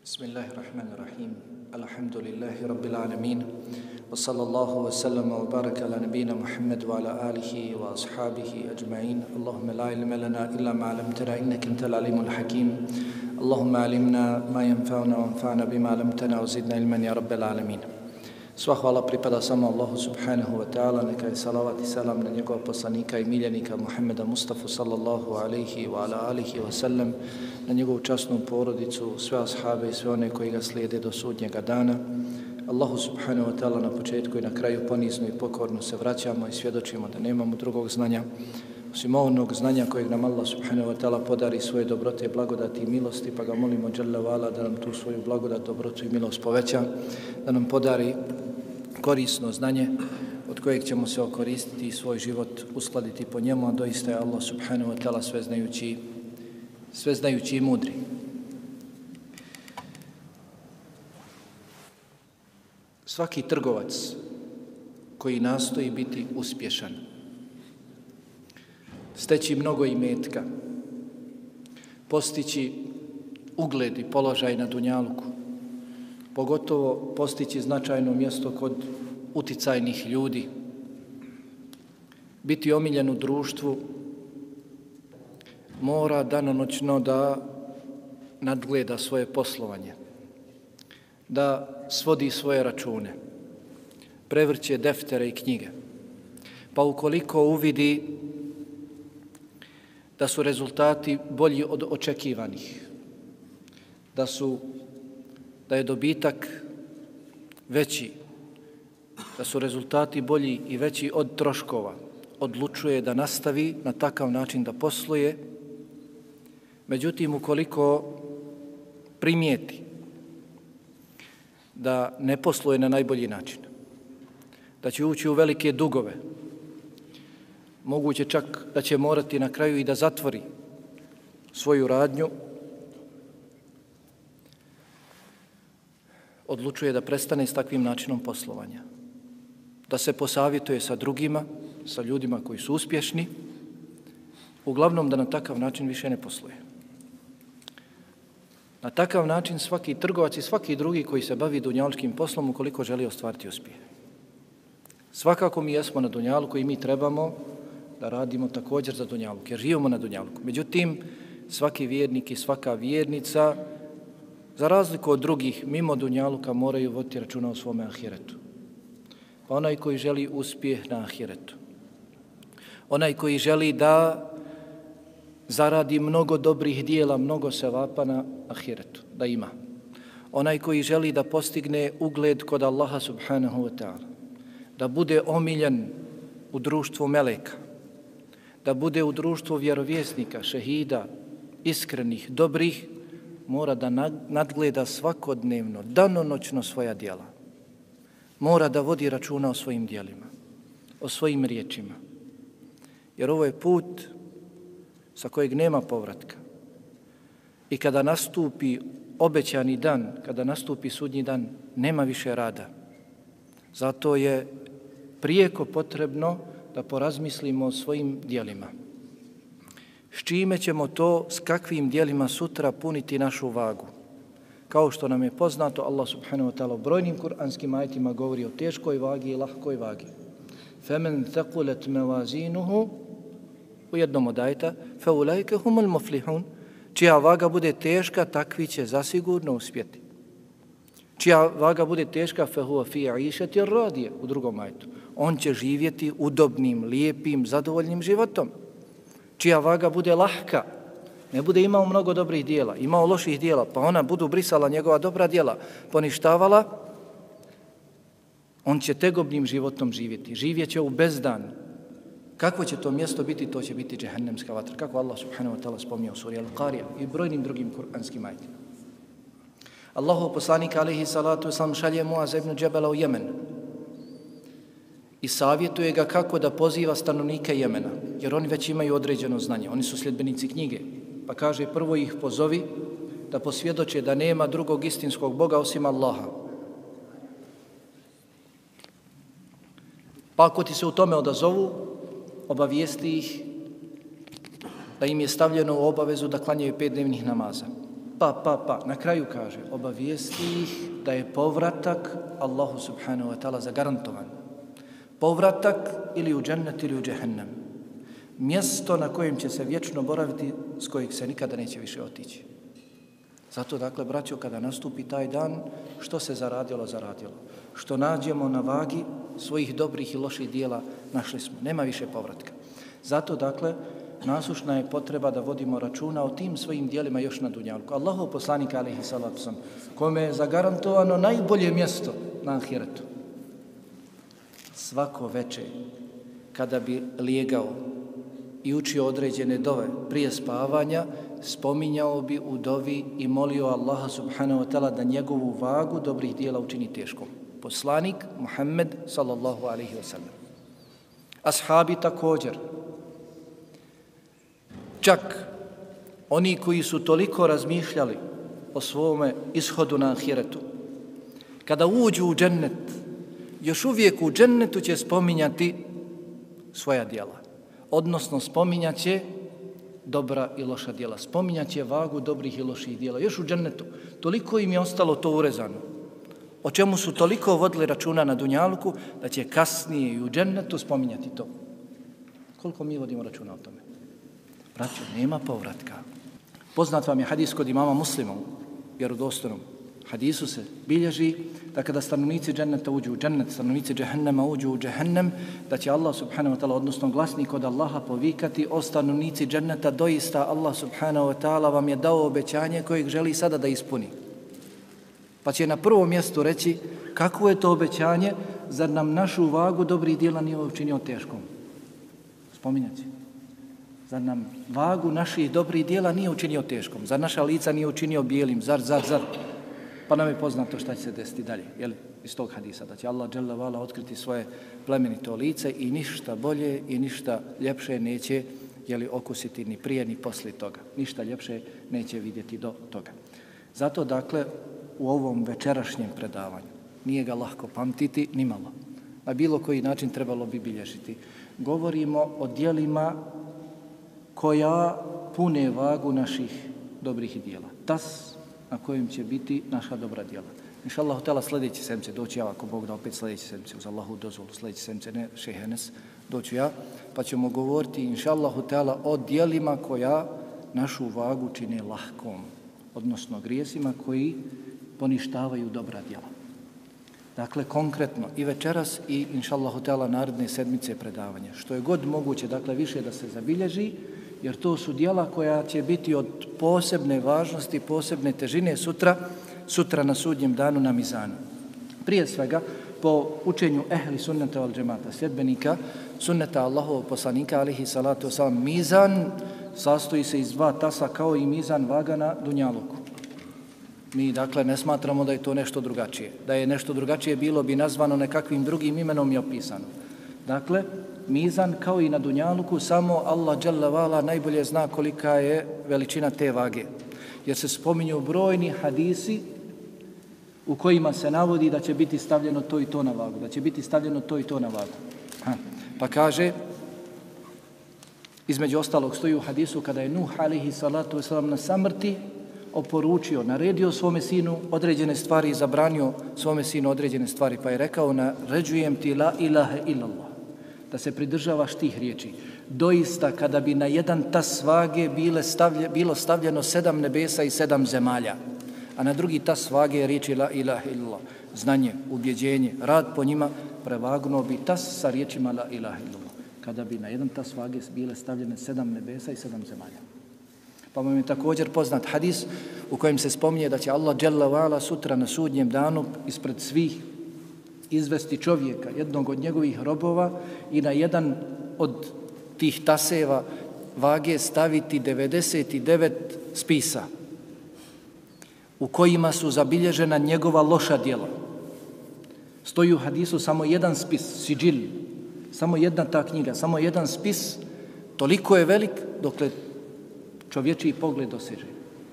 Bismillahirrahmanirrahim. Alhamdulillahi rabbil alamin. Wa sallallahu wa sallama wa baraka ala nabina Muhammad wa ala alihi wa ashabihi ajma'in. Allahumma la ilma lana illa ma 'allamtana innaka antal alimul hakim. Allahumma alimna ma yanfa'una wa anfa'na bima 'allamtana wa zidna ilman ya rabbil alamin. Sva hvala pripada samo Allahu subhanahu wa ta'ala, neka je salavat i salam na njegova poslanika i miljenika Muhammeda Mustafa sallallahu alaihi wa ala alihi wa sallam, na njegovu časnu porodicu, sve ashabe i sve one koji ga slijede do sudnjega dana. Allahu subhanahu wa ta'ala na početku i na kraju ponizno i pokorno se vraćamo i svjedočimo da nemamo drugog znanja osim onog znanja kojeg nam Allah subhanahu wa ta'ala podari svoje dobrote, blagodati i milosti, pa ga molimo Jalla wa ala da nam tu svoju blagodat, dobrotu i milost poveća, da nam podari korisno znanje od kojeg ćemo se okoristiti i svoj život uskladiti po njemu, a doista je Allah subhanahu wa ta'ala sveznajući i mudri. Svaki trgovac koji nastoji biti uspješan, steći mnogo imetka, postići ugled i položaj na dunjaluku, pogotovo postići značajno mjesto kod uticajnih ljudi, biti omiljen u društvu, mora danonoćno da nadgleda svoje poslovanje, da svodi svoje račune, prevrće deftere i knjige. Pa ukoliko uvidi da su rezultati bolji od očekivanih, da je dobitak veći, da su rezultati bolji i veći od troškova, odlučuje da nastavi na takav način da posluje. Međutim, ukoliko primijeti da ne posluje na najbolji način, da će ući u velike dugove, moguće čak da će morati na kraju i da zatvori svoju radnju, odlučuje da prestane s takvim načinom poslovanja, da se posavjetuje sa drugima, sa ljudima koji su uspješni, uglavnom da na takav način više ne posluje. Na takav način svaki trgovac i svaki drugi koji se bavi dunjalučkim poslom ukoliko želi ostvariti uspjeh. Svakako mi jesmo na dunjaluku i mi trebamo da radimo također za dunjaluk, jer živimo na dunjaluku. Međutim, svaki vjernik i svaka vjernica, za razliku od drugih, mimo dunjaluka moraju voditi računa o svome ahiretu. Pa onaj koji želi uspjeh na ahiretu, onaj koji želi da zaradi mnogo dobrih dijela, mnogo sevapa na ahiretu, da ima. Onaj koji želi da postigne ugled kod Allaha subhanahu wa ta'ala, da bude omiljen u društvu meleka, da bude u društvu vjerovjesnika, šehida, iskrenih, dobrih, mora da nadgleda svakodnevno, danonoćno svoja djela. Mora da vodi računa o svojim djelima, o svojim riječima. Jer ovo je put sa kojeg nema povratka. I kada nastupi obećani dan, kada nastupi sudnji dan, nema više rada. Zato je prijeko potrebno da porazmislimo o svojim djelima. S čime ćemo to, s kakvim djelima sutra puniti našu vagu? Kao što nam je poznato, Allah subhanahu wa ta'ala u brojnim kuranskim ajetima govori o teškoj vagi i lahkoj vagi. فَمَنْ ثَقُلَتْ مَوَازِينُهُ u jednom od ajeta فَأُولَئِكَ هُمُ الْمُفْلِحُونَ čija vaga bude teška, takvi će zasigurno uspjeti. Čija vaga bude teška فَهُوَ فِي عِيشَةٍ رَاضِيَةٍ u drugom ajetu. On će živjeti udobnim, lijepim, zadovoljnim životom. Čija vaga bude lahka, ne bude imao mnogo dobrih dijela, imao loših dijela, pa ona budu brisala njegova dobra dijela, poništavala, on će tegobnim životom živjeti. Živjet će u bezdan. Kako će to mjesto biti? To će biti džehennemska vatra. Kako Allah subhanahu wa ta'ala spominjao u suri Al-Qarija i brojnim drugim kuranskim ajetima. Allahov poslanik alejhi salatu vesselam šalje Muaz ibn Džebela u Jemen i savjetuje ga kako da poziva stanovnike Jemena, jer oni već imaju određeno znanje, oni su sljedbenici knjige. Pa kaže, prvo ih pozovi da posvjedoče da nema drugog istinskog Boga osim Allaha. Pa ako ti se u tome odazovu, obavijesti ih da im je stavljeno u obavezu da klanjaju 5 dnevnih namaza. Pa. Na kraju kaže, obavijesti ih da je povratak Allahu subhanahu wa ta'ala zagarantovan. Povratak ili u džennet ili u džehennem. Mjesto na kojem će se vječno boraviti, s kojeg se nikada neće više otići. Zato, dakle, braćo, kada nastupi taj dan, što se zaradilo? Što nađemo na vagi svojih dobrih i loših dijela, našli smo. Nema više povratka. Zato, dakle, nasušna je potreba da vodimo računa o tim svojim dijelima još na dunjalku. Allahov poslanik, alejhi salatu vesselam, kome je zagarantovano najbolje mjesto na ahiretu. Svako večer, kada bi lijegao i učio određene dove prije spavanja, spominjao bi u dovi i molio Allaha subhanahu wa ta'ala da njegovu vagu dobrih dijela učini teškom. Poslanik Muhammed sallallahu alaihi wa sallam. Ashabi također. Čak oni koji su toliko razmišljali o svome ishodu na ahiretu, kada uđu u džennet, još uvijek u džennetu će spominjati svoja djela. Odnosno spominjat će dobra i loša djela. Spominjat će vagu dobrih i loših djela. Još u džennetu. Toliko im je ostalo to urezano. O čemu su toliko vodili računa na dunjaluku, da će kasnije i u džennetu spominjati to. Koliko mi vodimo računa o tome? Braćo, nema povratka. Poznat vam je hadis kod imama Muslima, vjerodostojnom hadisu se bilježi da kada stanovnici dženneta uđu u džennet, stanovnici džehennema uđu u džehennem, da će Allah subhanahu wa ta'ala, odnosno glasnik od Allaha povikati: o stanovnici dženneta, doista Allah subhanahu wa ta'ala vam je dao obećanje kojeg želi sada da ispuni. Pa će na prvom mjestu reći: kakvo je to obećanje, zar nam našu vagu dobrih djela nije učinio teškom? Spominjat će. Zar nam vagu naših dobrih djela nije učinio teškom? Zar naša lica nije učinio bijelim? Zar? Pa nam je poznato šta će se desiti dalje, jel? Iz tog hadisa, da će Allah dželle vala otkriti svoje plemenito lice i ništa bolje i ništa ljepše neće, jeli, okusiti ni prije ni poslije toga. Ništa ljepše neće vidjeti do toga. Zato, dakle, u ovom večerašnjem predavanju nije ga lahko pamtiti ni malo. Na bilo koji način trebalo bi bilježiti. Govorimo o djelima koja pune vagu naših dobrih djela. Tas na kojem će biti naša dobra djela. Inša Allahu ta'ala sljedeći sedmice doći ja, ako Bog da opet sljedeći sedmice, uz Allahu dozvolu, sljedeći sedmice, ne šejh Enes, doću ja, pa ćemo govoriti inša Allahu ta'ala o djelima koja našu vagu čine lahkom, odnosno grijesima koji poništavaju dobra djela. Dakle, konkretno i večeras i inša Allahu ta'ala naredne sedmice predavanja. Što je god moguće, dakle, više da se zabilježi, jer to su djela koja će biti od posebne važnosti, posebne težine sutra na sudnjem danu na mizanu. Prije svega, po učenju ehli sunneta wal džemata, sljedbenika sunneta Allahovog poslanika, alejhi salatu vesselam, mizan sastoji se iz 2 tasa kao i mizan vaga na dunjaluku. Mi, dakle, ne smatramo da je to nešto drugačije. Da je nešto drugačije, bilo bi nazvano nekakvim drugim imenom i opisano. Dakle, mizan kao i na dunjaluku, samo Allah dželle vala najbolje zna kolika je veličina te vage. Jer se spominju brojni hadisi u kojima se navodi da će biti stavljeno to i to na vagu, da će biti stavljeno to i to na vagu. Pa kaže, između ostalog stoji u hadisu kada je Nuh alejhi salatu vesselam na samrti oporučio, naredio svome sinu određene stvari i zabranio svome sinu određene stvari, pa je rekao: naređujem ti la ilaha illallah, da se pridržavaš tih riječi. Doista, kada bi na jedan tas vage bilo stavljeno 7 nebesa i 7 zemalja, a na drugi tas vage riječi la ilaha illallah, znanje, ubjeđenje, rad po njima, prevagnuo bi tas sa riječima la ilaha illallah, kada bi na jedan tas vage bile stavljene 7 nebesa i 7 zemalja. Pa vam je također poznat hadis u kojem se spominje da će Allah dželle vala sutra na sudnjem danu ispred svih izvesti čovjeka, jednog od njegovih robova, i na jedan od tih taseva vage staviti 99 spisa u kojima su zabilježena njegova loša djela. Stoji u hadisu samo jedan spis, siđil, samo jedna ta knjiga, samo jedan spis, toliko je velik dokle čovječiji pogled doseže.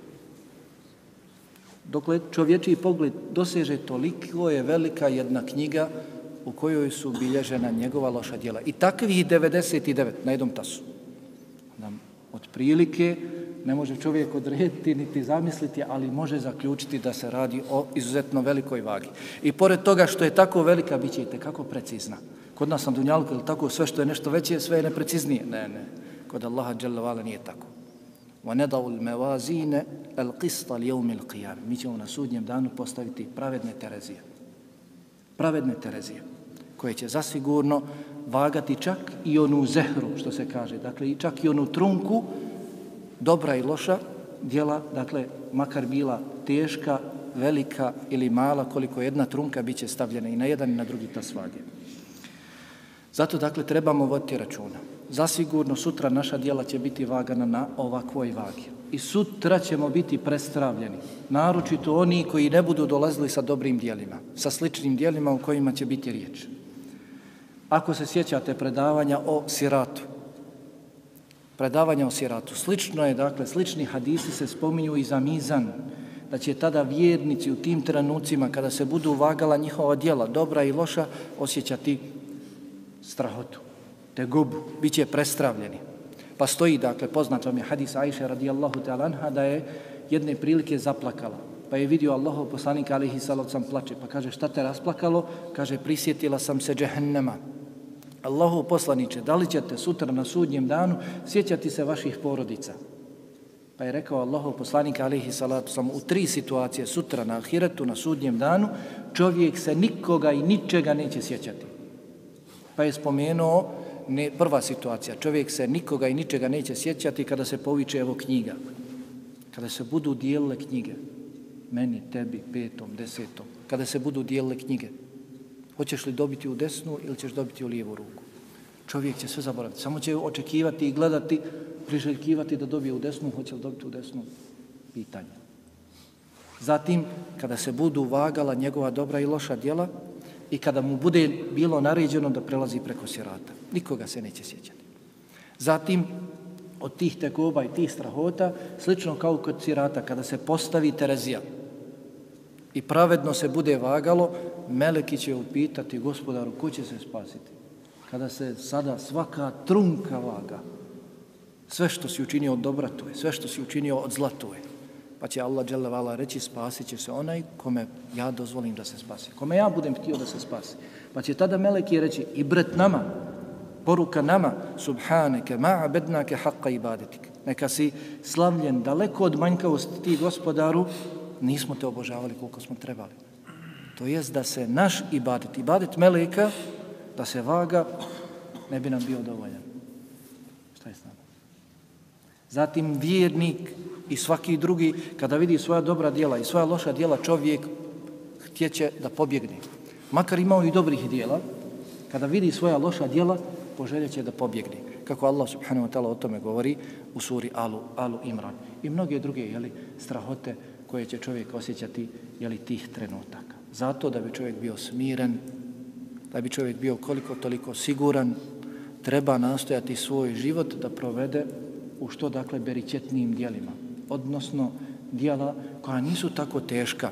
Dokle čovječiji pogled doseže, toliko je velika jedna knjiga u kojoj su bilježena njegova loša djela. I takvih 99 na jednom tasu. Nam otprilike ne može čovjek odrediti niti zamisliti, ali može zaključiti da se radi o izuzetno velikoj vagi. I pored toga što je tako velika, bit će i tekako precizna. Kod nas na dunjalku je tako, sve što je nešto veće, sve je nepreciznije. Ne. Kod Allaha dželle ve ala nije tako. وَنَدَعُ الْمَوَازِينَ الْقِسْطَ لِيَوْمِ الْقِيَامِ. Mi ćemo na sudnjem danu postaviti pravedne Terezije. Pravedne Terezije, koje će zasigurno vagati čak i onu zehru, što se kaže, dakle čak i onu trunku, dobra i loša djela, dakle makar bila teška, velika ili mala, koliko jedna trunka bit će stavljena i na jedan i na drugi tas vage. Zato dakle trebamo voditi računa. Zasigurno sutra naša djela će biti vagana na ovakvoj vagi. I sutra ćemo biti prestravljeni. Naročito oni koji ne budu dolazili sa dobrim djelima, sa sličnim djelima u kojima će biti riječ. Ako se sjećate predavanja o siratu, slično je, dakle, slični hadisi se spominju i za mizan, da će tada vjernici u tim trenucima, kada se budu vagala njihova djela, dobra i loša, osjećati strahotu, tegobu, bit će prestravljeni. Pa stoji, dakle, poznat vam je hadis Ajše radijallahu ta'ala anha, da je jedne prilike zaplakala. Pa je vidio Allahov poslanik alejhi salatu vesselam plače, pa kaže šta te rasplakalo? Kaže prisjetila sam se džehennema. Allahov poslaniče, da li ćete sutra na sudnjem danu sjećati se vaših porodica? Pa je rekao Allahov poslanik alejhi salatu vesselam u 3 situacije sutra na ahiretu, na sudnjem danu, čovjek se nikoga i ničega neće sjećati. Pa je spomenuo prva situacija, čovjek se nikoga i ničega neće sjećati kada se poviče evo knjiga, kada se budu dijelile knjige, meni, tebi, 5., 10., kada se budu dijelile knjige, hoćeš li dobiti u desnu ili ćeš dobiti u lijevu ruku? Čovjek će sve zaboraviti, samo će očekivati i gledati, priželjkivati da dobije u desnu, hoće li dobiti u desnu, pitanje. Zatim, kada se budu vagala njegova dobra i loša djela, i kada mu bude bilo naređeno da prelazi preko sirata. Nikoga se neće sjećati. Zatim, od tih tegoba i tih strahota, slično kao kod sirata, kada se postavi Terezija i pravedno se bude vagalo, meleki će upitati gospodaru ko će se spasiti. Kada se sada svaka trunka vaga, sve što si učinio od dobra to je, sve što si učinio od zla to je. Pa će Allah dželle ve ala reći spasit će se onaj kome ja dozvolim da se spasi, kome ja budem htio da se spasi. Pa će tada meleki reći i bret nama, poruka nama, subhaneke ma abednake haqqa ibadetik. Neka si slavljen daleko od manjkavosti ti gospodaru, nismo te obožavali koliko smo trebali. To jest da se naš ibadet meleka, da se vaga, ne bi nam bio dovoljan. Šta je s nama? Zatim vjernik i svaki drugi, kada vidi svoja dobra djela i svoja loša djela, čovjek htjeće da pobjegne. Makar imao i dobrih djela, kada vidi svoja loša djela, poželjeće da pobjegne. Kako Allah subhanahu wa ta'ala o tome govori u suri Alu Imran. I mnoge druge strahote koje će čovjek osjećati tih trenutaka. Zato da bi čovjek bio smiren, da bi čovjek bio koliko toliko siguran, treba nastojati svoj život da provede u što dakle beričetnijim djelima, odnosno djela koja nisu tako teška,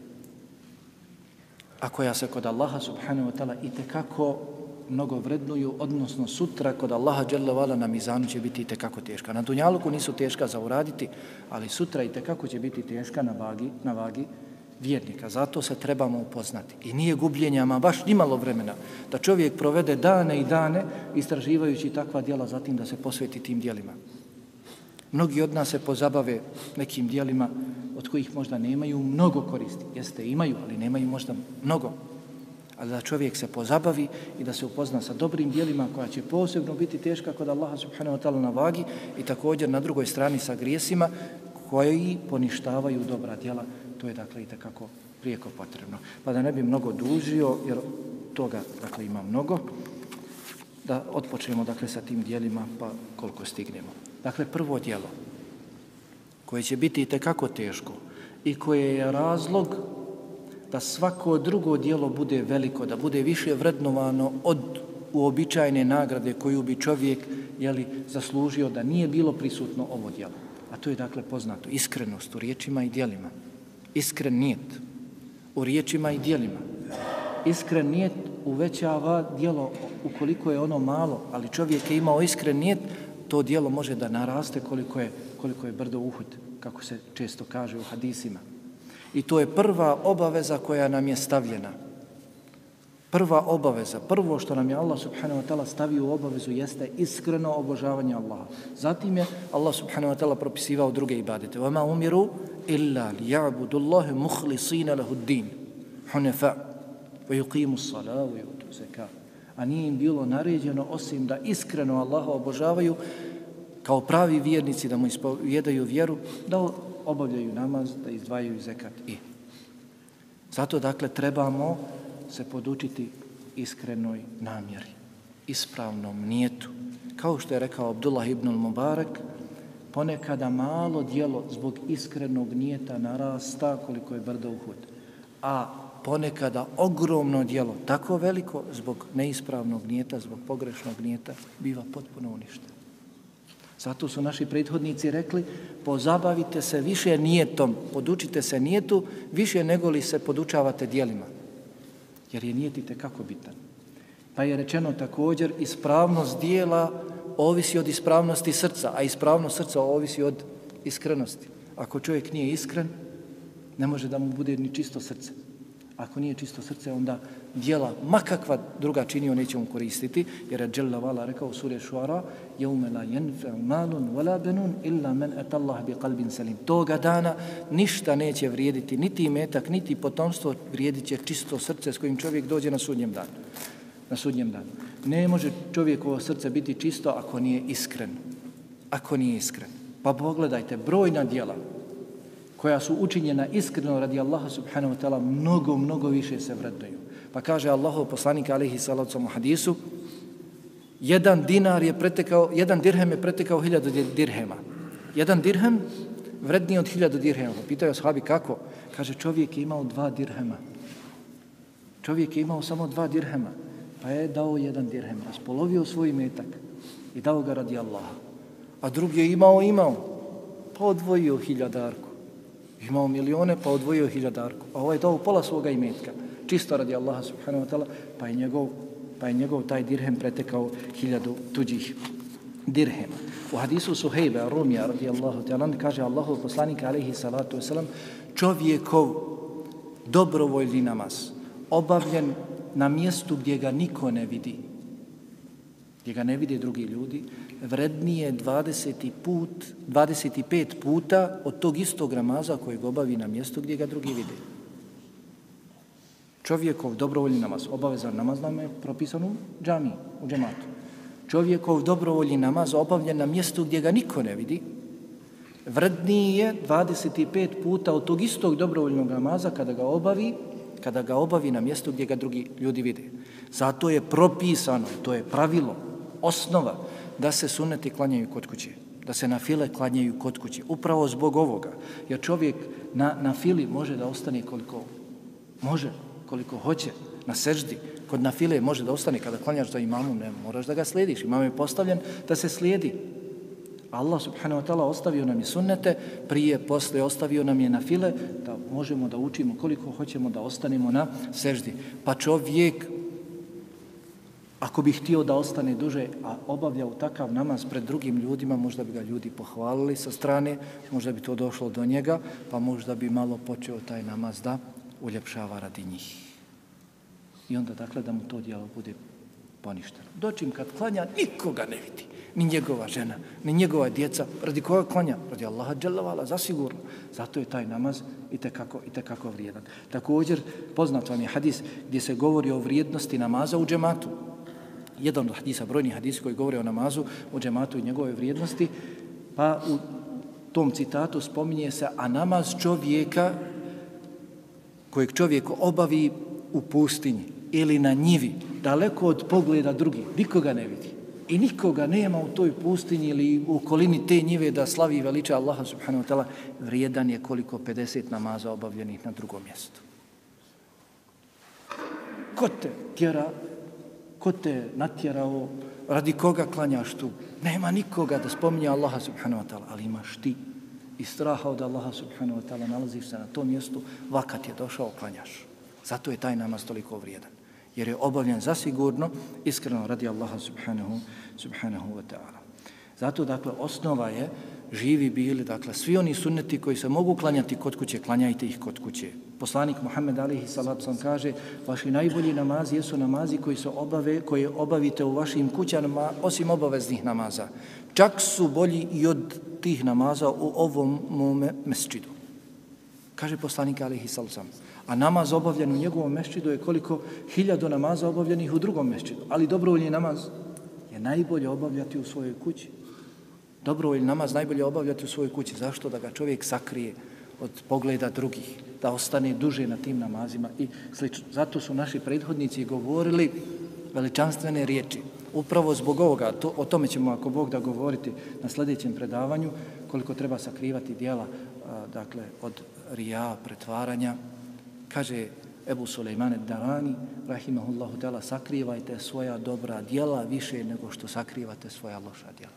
a koja se kod Allaha subhanahu wa ta'ala itekako mnogo vrednuju, odnosno sutra kod Allaha dželle ve ala na mizanu će biti itekako teška. Na dunjaluku nisu teška za uraditi, ali sutra itekako će biti teška na vagi vjernika. Zato se trebamo upoznati. I nije gubljenja, ama baš nimalo vremena, da čovjek provede dane i dane istraživajući takva djela, zatim da se posveti tim djelima. Mnogi od nas se pozabave nekim djelima od kojih možda nemaju mnogo koristi. Jeste, imaju, ali nemaju možda mnogo. Ali da čovjek se pozabavi i da se upozna sa dobrim djelima koja će posebno biti teška kod Allaha subhanahu wa ta'ala na vagi i također na drugoj strani sa grijesima koji poništavaju dobra djela. To je dakle i takako prijeko potrebno. Pa da ne bi mnogo dužio, jer toga dakle ima mnogo, da otpočnemo dakle sa tim djelima pa koliko stignemo. Dakle, prvo djelo koje će biti itekako teško i koje je razlog da svako drugo djelo bude veliko, da bude više vrednovano od uobičajene nagrade koju bi čovjek zaslužio da nije bilo prisutno ovo djelo. A to je dakle poznato, iskrenost u riječima i djelima. Iskren nijet u riječima i djelima. Iskren nijet uvećava djelo ukoliko je ono malo, ali čovjek je imao iskren nijet, to dijelo može da naraste koliko je brdo Uhud, kako se često kaže u hadisima. I to je prva obaveza koja nam je stavljena. Prva obaveza, prvo što nam je Allah subhanahu wa ta'ala stavio u obavezu jeste iskreno obožavanje Allaha. Zatim je Allah subhanahu wa ta'ala propisivao druge ibadete. وَمَا أُمِرُوا إِلَّا لِيَعْبُدُ اللَّهِ مُخْلِصِينَ لَهُ الدِّينِ حُنَفَاءَ وَيُقِيمُ الصَّلَاةَ وَيُؤْتُوا الزَّكَاةَ. A nije im bilo naređeno osim da iskreno Allaha obožavaju kao pravi vjernici, da mu ispovijedaju vjeru, da obavljaju namaz, da izdvajaju zekat. Zato dakle trebamo se podučiti iskrenoj namjeri, ispravnom nijetu. Kao što je rekao Abdullah ibn al-Mubarak, ponekada malo djelo zbog iskrenog nijeta narasta koliko je brdo Uhud, a ponekada ogromno djelo, tako veliko, zbog neispravnog nijeta, zbog pogrešnog nijeta, biva potpuno uništeno. Zato su naši prethodnici rekli, pozabavite se više nijetom, podučite se nijetu više nego li se podučavate djelima. Jer je nijet itekako bitan. Pa je rečeno također, ispravnost dijela ovisi od ispravnosti srca, a ispravnost srca ovisi od iskrenosti. Ako čovjek nije iskren, ne može da mu bude ni čisto srce. Ako nije čisto srce, onda dijela, makakva druga činio, neće mu koristiti, jer je Jalla Vala rekao u suri Šuara, يَوْمَ لَا يَنْفَعُ مَالٌ وَلَا بَنُونَ إِلَّا مَنْ أَتَى اللَّهَ بِقَلْبٍ سَلِيمٍ. Toga dana ništa neće vrijediti, niti imetak, niti potomstvo, vrijedit će čisto srce s kojim čovjek dođe na sudnjem danu. Na sudnjem danu. Ne može čovjekovo srce biti čisto ako nije iskren. Ako nije iskren. Pa pogledajte, brojna djela koja su učinjena iskreno radi Allaha subhanahu wa ta'ala, mnogo više se vrednuju. Pa kaže Allahov poslanik alejhi salatu vesselam u hadisu, jedan dirhem je pretekao 1000 dirhema. Jedan dirhem vredniji od 1000 dirhema. Pitaju ashabi kako? Kaže, čovjek je imao 2 dirhema. Čovjek je imao samo 2 dirhema, pa je dao 1 dirhem, raspolovio svoj imetak i dao ga radi Allaha. A drugi je imao, pa odvojio 1000-darku. Imao milione, pa odvojio 1000-darku. A ovaj je dao pola svoga imetka, čisto radi Allaha subhanahu wa ta'ala, pa je njegov taj dirhem pretekao 1000 tuđih dirhema. U hadisu Suhejba Rumija radijallahu ta'ala kaže Allahov poslanik alejhi salatu vesselam, čovjekov dobrovoljni namaz obavljen na mjestu gdje ga niko ne vidi, gdje ga ne vide drugi ljudi, vrednije 25 puta od tog istog namaza kojeg obavi na mjestu gdje ga drugi vide. Čovjekov dobrovoljni namaz, obavezan namaz nam je propisan u džamiji, u džematu. Čovjekov dobrovoljni namaz obavljen na mjestu gdje ga niko ne vidi, vredniji je 25 puta od tog istog dobrovoljnog namaza kada ga obavi na mjestu gdje ga drugi ljudi vide. Zato je propisano, to je pravilo, osnova, da se sunneti klanjaju kod kuće, da se nafile klanjaju kod kuće. Upravo zbog ovoga, jer čovjek na fili može da ostane koliko hoće, na seždi. Kod nafile može da ostane kada klanjaš za imamom, ne moraš da ga slijediš. Imam je postavljen da se slijedi. Allah subhanahu wa ta'ala ostavio nam je sunnete, prije, poslije ostavio nam je nafile, da možemo da učimo koliko hoćemo da ostanemo na seždi. Pa čovjek, ako bi htio da ostane duže, a obavljao takav namaz pred drugim ljudima, možda bi ga ljudi pohvalili sa strane, možda bi to došlo do njega, pa možda bi malo počeo taj namaz da uljepšava radi njih. I onda dakle da mu to djelo bude poništeno. Dočim kad klanja, nikoga ne vidi. Ni njegova žena, ni njegova djeca. Radi koga klanja? Radi Allaha dželle vala, zasigurno. Zato je taj namaz itekako vrijedan. Također, poznat vam je hadis gdje se govori o vrijednosti namaza u džematu. Jedan od hadisa, brojni hadis koji govori o namazu u džematu i njegove vrijednosti, pa u tom citatu spominje se, a namaz čovjeka kojeg čovjek obavi u pustinji ili na njivi, daleko od pogleda drugih, nikoga ne vidi. I nikoga nema u toj pustinji ili u okolini te njive da slavi i veliča Allaha subhanahu wa ta'ala, vrijedan je koliko 50 namaza obavljenih na drugom mjestu. Ko te natjerao, radi koga klanjaš tu? Nema nikoga da spominje Allaha subhanahu wa ta'ala, ali imaš ti i straha od Allaha subhanahu wa ta'ala, nalaziš se na tom mjestu, vakat je došao, klanjaš. Zato je taj namaz toliko vrijedan. Jer je obavljen zasigurno, iskreno radi Allaha subhanahu wa ta'ala. Zato, dakle, osnova je živi bili, dakle, svi oni sunneti koji se mogu klanjati kod kuće, klanjajte ih kod kuće. Poslanik Muhammed alihi salatu sam kaže, vaši najbolji namazi jesu namazi koji obavite u vašim kućama, osim obaveznih namaza. Čak su bolji i od tih namaza u ovom mome mesčidu. Kaže poslanik alihi salatu sam. A namaz obavljen u njegovom mesčidu je koliko 1000 namaza obavljenih u drugom mesčidu. Ali dobrovoljni namaz je najbolje obavljati u svojoj kući. Dobrovoljni namaz najbolje obavljati u svojoj kući. Zašto? Da ga čovjek sakrije od pogleda drugih, da ostane duže na tim namazima i slično. Zato su naši prethodnici govorili veličanstvene riječi. Upravo zbog ovoga, o tome ćemo ako Bog da govoriti na sljedećem predavanju, koliko treba sakrivati djela, dakle, od rija, pretvaranja. Kaže Ebu Sulejman ad-Darani, rahimahullahu ta'ala, sakrivajte svoja dobra djela više nego što sakrivate svoja loša djela.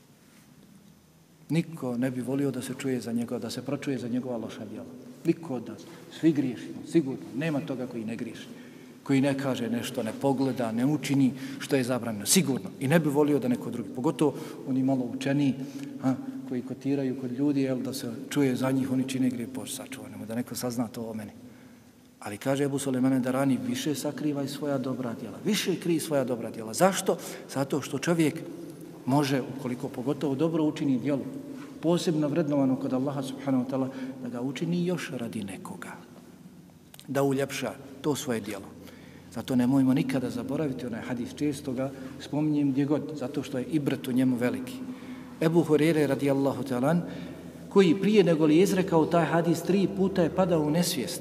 Niko ne bi volio da se čuje za njega, da se pročuje za njegova loša djela. Niko od nas. Svi griješimo, sigurno. Nema toga koji ne griješi. Koji ne kaže nešto, ne pogleda, ne učini što je zabranjeno. Sigurno. I ne bi volio da neko drugi. Pogotovo oni malo učeniji, koji kotiraju kod ljudi, da se čuje za njih, oni čine grije. Bože, sačuvanemo, da neko sazna to o meni. Ali kaže Ebu Sulejman ad-Darani, više sakrivaj svoja dobra djela. Više krij svoja dobra djela. Zašto? Zato što čovjek može, ukoliko pogotovo dobro učini djelo, posebno vrednovano kod Allaha subhanahu wa ta'ala, da ga učini još radi nekoga. Da uljepša to svoje djelo. Zato nemojmo nikada zaboraviti onaj hadis, često ga spominjem gdje god, zato što je ibret u njemu veliki. Ebu Hureyre radijallahu ta'ala, koji prije nego li je izrekao taj hadis, 3 puta je padao u nesvijest.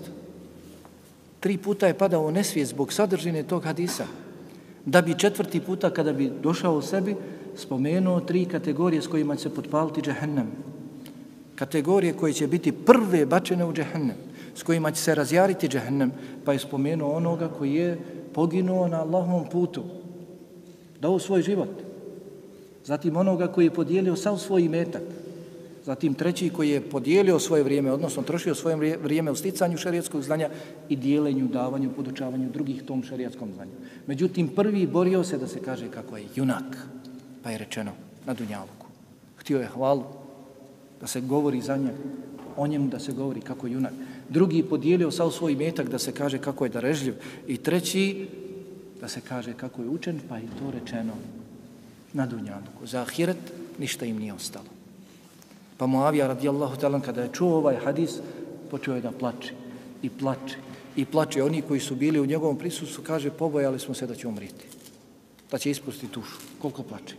3 puta je padao u nesvijest zbog sadržine tog hadisa. Da bi 4. puta kada bi došao u sebi, spomenuo 3 kategorije s kojima će se potpaliti džehennem. Kategorije koje će biti prve bačene u džehennem, s kojima će se razjariti džehennem, pa je spomenuo onoga koji je poginuo na Allahovom putu, dao svoj život. Zatim onoga koji je podijelio sav svoj imetak. Zatim 3. koji je podijelio svoje vrijeme, odnosno trošio svoje vrijeme u sticanju šerijatskog znanja i dijelenju, davanju, podučavanju drugih tom šerijatskom znanju. Međutim, prvi borio se da se kaže kako je junak, pa je rečeno na dunjaluku. Htio je hvalu, da se govori za njega, o njemu da se govori kako je junak. Drugi podijelio sav svoj imetak da se kaže kako je darežljiv. I 3. da se kaže kako je učen, pa je to rečeno na dunjaluku. Za ahiret ništa im nije ostalo. Pa Muavija radijallahu ta'ala kada je čuo ovaj hadis, počeo je da plače i plače i plače. Oni koji su bili u njegovom prisustvu, kaže, pobojali smo se da će umriti, da će ispustiti dušu. Koliko plače.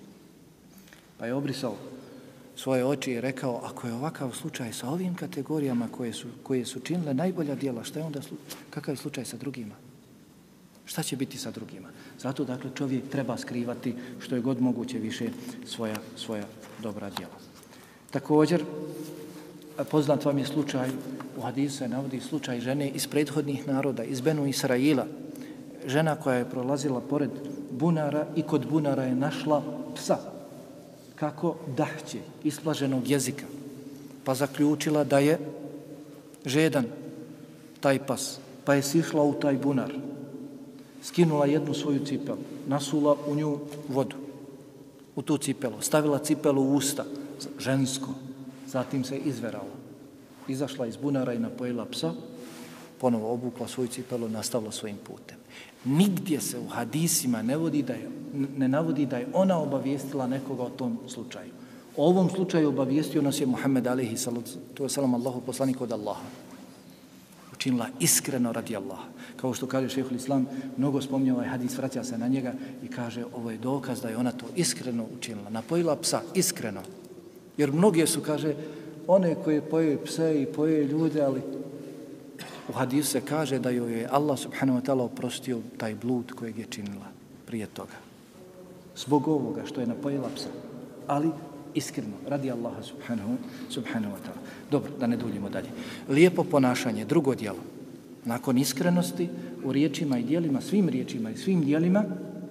Pa je obrisao svoje oči i rekao, ako je ovakav slučaj sa ovim kategorijama koje su činile najbolja djela, šta je onda, kakav je slučaj sa drugima? Šta će biti sa drugima? Zato, dakle, čovjek treba skrivati što je god moguće više svoja dobra djela. Također, poznat vam je slučaj, u hadisu se navodi slučaj žene iz prethodnih naroda, iz Benu Israila. Žena koja je prolazila pored bunara i kod bunara je našla psa. Kako dahće, isplaženog jezika. Pa zaključila da je žedan taj pas. Pa je sišla u taj bunar. Skinula jednu svoju cipelu, nasula u nju vodu, u tu cipelu. Stavila cipelu u usta, žensko. Zatim se izverala. Izašla iz bunara i napojila psa, ponovo obukla svoju cipelu i nastavila svojim putem. Nigdje se u hadisima ne navodi da je ona obavijestila nekoga o tom slučaju. O ovom slučaju obavijestio nas je Muhammed alihi salatu wasalam, Allahu poslanik od Allaha. Učinila iskreno radi Allaha. Kao što kaže šejhul Islam, mnogo spominje ovaj hadis, vraća se na njega i kaže ovo je dokaz da je ona to iskreno učinila. Napojila psa iskreno. Jer mnoge su, kaže, one koje poje pse i poje ljude, ali u hadisu se kaže da joj je Allah subhanahu wa ta'ala oprostio taj blud kojeg je činila prije toga. Zbog ovoga što je napojila psa. Ali iskreno, radi Allaha subhanahu wa ta'ala. Dobro, da ne duljimo dalje. Lijepo ponašanje, drugo djelo. Nakon iskrenosti u riječima i djelima, svim riječima i svim djelima,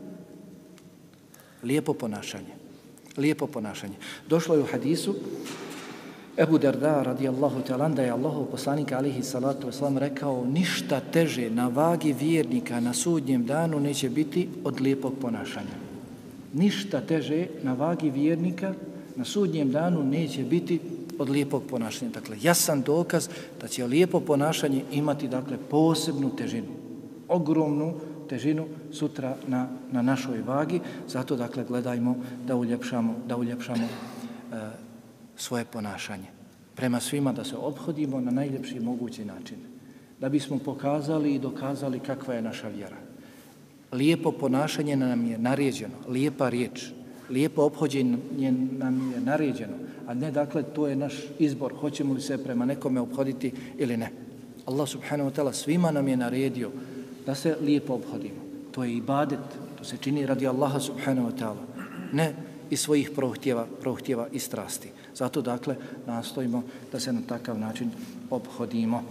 lijepo ponašanje. Lijepo ponašanje. Došlo je u hadisu Ebu Darda radijallahu ta'ala da je Allahov poslanik alihi salatu wasalam rekao ništa teže na vagi vjernika na sudnjem danu neće biti od lijepog ponašanja. Ništa teže na vagi vjernika na sudnjem danu neće biti od lijepog ponašanja. Dakle, jasan dokaz da će lijepo ponašanje imati dakle posebnu težinu, ogromnu težinu sutra na našoj vagi. Zato dakle gledajmo da uljepšamo svoje ponašanje. Prema svima da se ophodimo na najljepši mogući način. Da bismo pokazali i dokazali kakva je naša vjera. Lijepo ponašanje nam je naređeno, lijepa riječ, lijepo ophođenje nam je naređeno, a ne dakle to je naš izbor, hoćemo li se prema nekome ophoditi ili ne. Allah subhanahu wa ta'ala svima nam je naredio da se lijepo ophodimo. To je ibadet, to se čini radi Allaha subhanahu wa ta'ala, ne iz svojih prohtjeva i strasti. Zato dakle nastojimo da se na takav način ophodimo.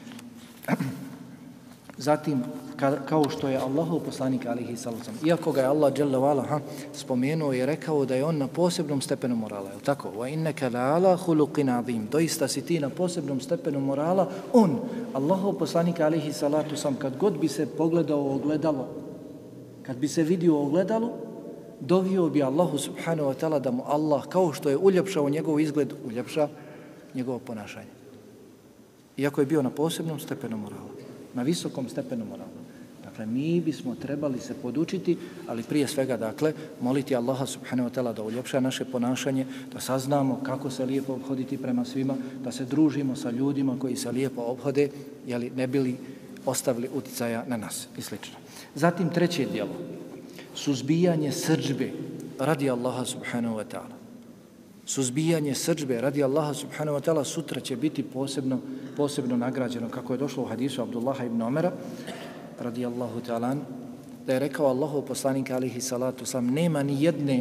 Zatim, kao što je Allahov poslanik alihi sallam, iako ga je Allah dželle ve ala spomenuo i rekao da je on na posebnom stepenu morala, je tako? Wa innaka la'ala khuluqin azim. Doista si ti na posebnom stepenu morala. Allahov poslanik alihi salatu sam, kad god bi se pogledao ogledalo, kad bi se vidio ogledalo, dovio bi Allahu subhanahu wa ta'ala da mu Allah, kao što je uljepšao njegov izgled, uljepša njegovo ponašanje. Iako je bio na posebnom stepenu morala, na visokom stepenu morala. Dakle, mi bismo trebali se podučiti, ali prije svega, dakle, moliti Allaha subhanahu wa ta'ala da uljepša naše ponašanje, da saznamo kako se lijepo obhoditi prema svima, da se družimo sa ljudima koji se lijepo obhode, jeli ne bili ostavili uticaja na nas i sl. Zatim treće djelo, suzbijanje srdžbe radi Allaha subhanahu wa ta'ala. Suzbijanje srdžbe radi Allaha subhanahu wa ta'ala sutra će biti posebno nagrađeno, kako je došlo u hadisu Abdullaha ibn Omera radijallahu ta'ala, da je rekao Allahov poslanik alihi salatu sam, nema ni jedne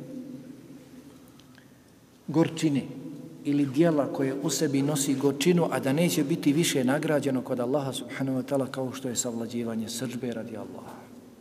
gorčine ili dijela koje u sebi nosi gorčinu, a da neće biti više nagrađeno kod Allaha subhanahu wa ta'ala kao što je savlađivanje srdžbe radi Allaha.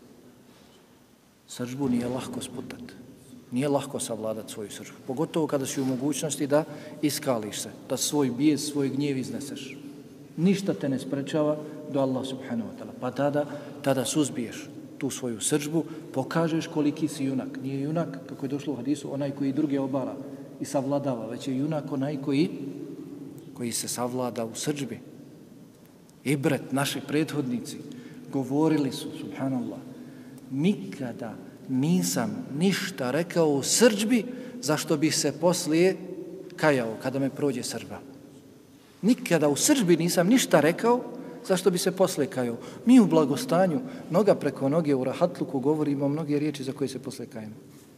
Srdžbu nije lahko sputati. Nije lahko savladati svoju srdžbu. Pogotovo kada si u mogućnosti da iskališ se, da svoj bijes, svoj gnjev izneseš. Ništa te ne sprečava do Allah subhanahu wa ta'ala. Pa tada suzbiješ tu svoju srdžbu, pokažeš koliki si junak. Nije junak, kako je došlo u hadisu, onaj koji druge obara i savladava, već je junak onaj koji se savlada u srdžbi. Ibret, naši prethodnici, govorili su, subhanallah, nikada nisam ništa rekao u srdžbi zašto bih se poslije kajao kada me prođe srdžba. Nikada u srdžbi nisam ništa rekao zašto bi se poslije kajao. Mi u blagostanju, noga preko noge u rahatluku govorimo mnoge riječi za koje se poslije kajemo.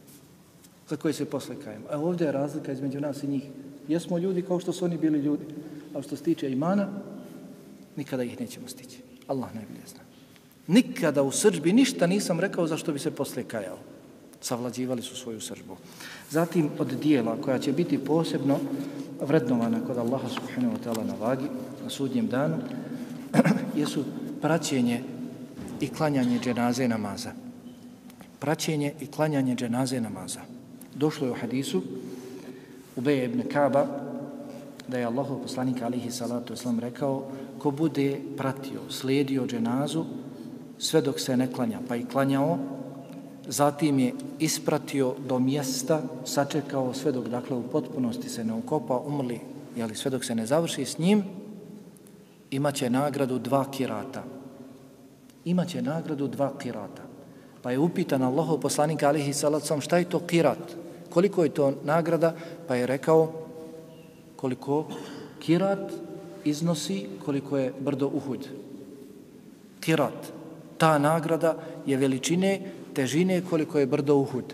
A ovdje je razlika između nas i njih. Jesmo ljudi kao što su oni bili ljudi, a što se tiče imana, nikada ih nećemo stići. Allah najbolje zna. Nikada u srdžbi ništa nisam rekao zašto bi se poslije kajao. Savlađivali su svoju srdžbu. Zatim od dijela koja će biti posebno vrednovana kod Allaha subhanahu wa ta'ala na vagi, na sudnjem danu, jesu praćenje i klanjanje dženaze namaza. Praćenje i klanjanje dženaze namaza. Došlo je u hadisu Ubeja ibn Kaba da je Allahov poslanik alihi salatu wasalam rekao, ko bude pratio, slijedio dženazu sve dok se ne klanja, pa i klanjao, zatim je ispratio do mjesta, sačekao sve dok, dakle, u potpunosti se ne ukopa, umrli, jeli sve dok se ne završi s njim, imaće nagradu 2 kirata. Imaće nagradu 2 kirata. Pa je upitan Allahov poslanik alihi salatu šta je to kirat? Koliko je to nagrada? Pa je rekao koliko kirat iznosi, koliko je brdo Uhud. Kirat. Ta nagrada je veličine, težine koliko je brdo Uhud.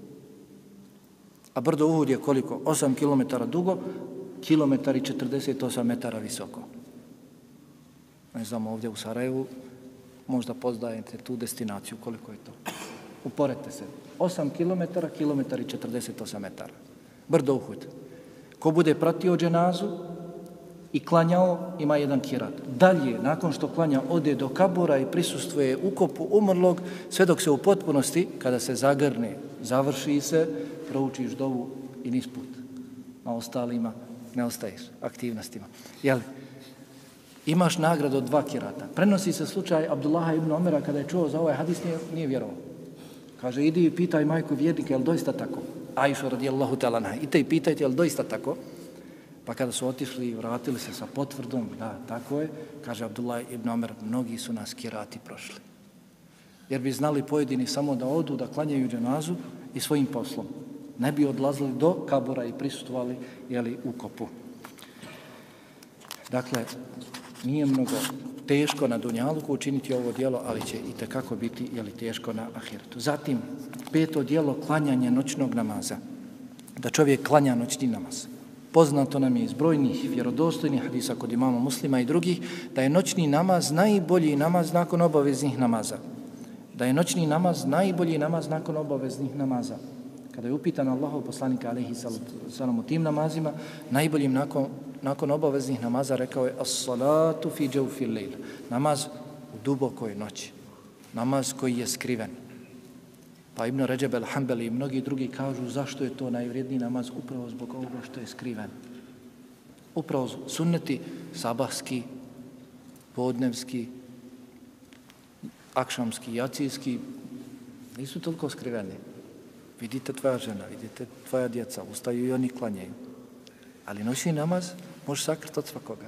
A brdo Uhud je koliko? 8 km dugo, kilometar i 48 metara visoko. Ne znam, ovdje u Sarajevu možda poznajete tu destinaciju, koliko je to. Uporedite se. 8 km, kilometar i 48 metara. Brdo Uhud. Ko bude pratio dženazu i klanjao, ima 1 kirat. Dalje, nakon što klanja, ode do kabura i prisustvuje ukopu umrlog, sve dok se u potpunosti, kada se zagrne, završi se, proučiš dovu i nisput. Na ostalima ne ostaješ aktivnostima. Jel? Imaš nagradu od 2 kirata. Prenosi se slučaj Abdullaha ibn Omera kada je čuo za ovaj hadis, nije vjerovao. Kaže, idi i pitaj majku vjernike, je li doista tako? Ajša radijallahu ta'ala anha, i te i pitajte, je li doista tako? Pa kada su otišli i vratili se sa potvrdom, da, tako je, kaže Abdullah ibn Omer, mnogi su nas kirati prošli. Jer bi znali pojedini samo da odu, da klanjaju dženazu i svojim poslom. Ne bi odlazili do kabura i prisustvovali ukopu. Dakle, nije mnogo teško na dunjaluku učiniti ovo djelo, ali će itekako biti teško na ahiretu. Zatim, 5. djelo, klanjanje noćnog namaza. Da čovjek klanja noćni namaz. Poznato nam je iz brojnih vjerodostojnih hadisa kod imama Muslima i drugih da je noćni namaz najbolji namaz nakon obaveznih namaza. Da je noćni namaz najbolji namaz nakon obaveznih namaza. Kada je upitan Allahov poslanika alejhi salam o tim namazima, najboljim nakon obaveznih namaza rekao je as-salatu fi jawfil layl. Namaz u dubokoj noći. Namaz koji je skriven. Pa Ibn Ređeb el-Hanbeli i mnogi drugi kažu zašto je to najvrijedniji namaz upravo zbog ovoga što je skriven. Upravo sunneti sabahski, podnevski, akšamski, jacijski nisu toliko skriveni. Vidite tvoja žena, vidite tvoja djeca, ustaju i oni klanjaju. Ali noćni namaz možeš sakriti od svakoga.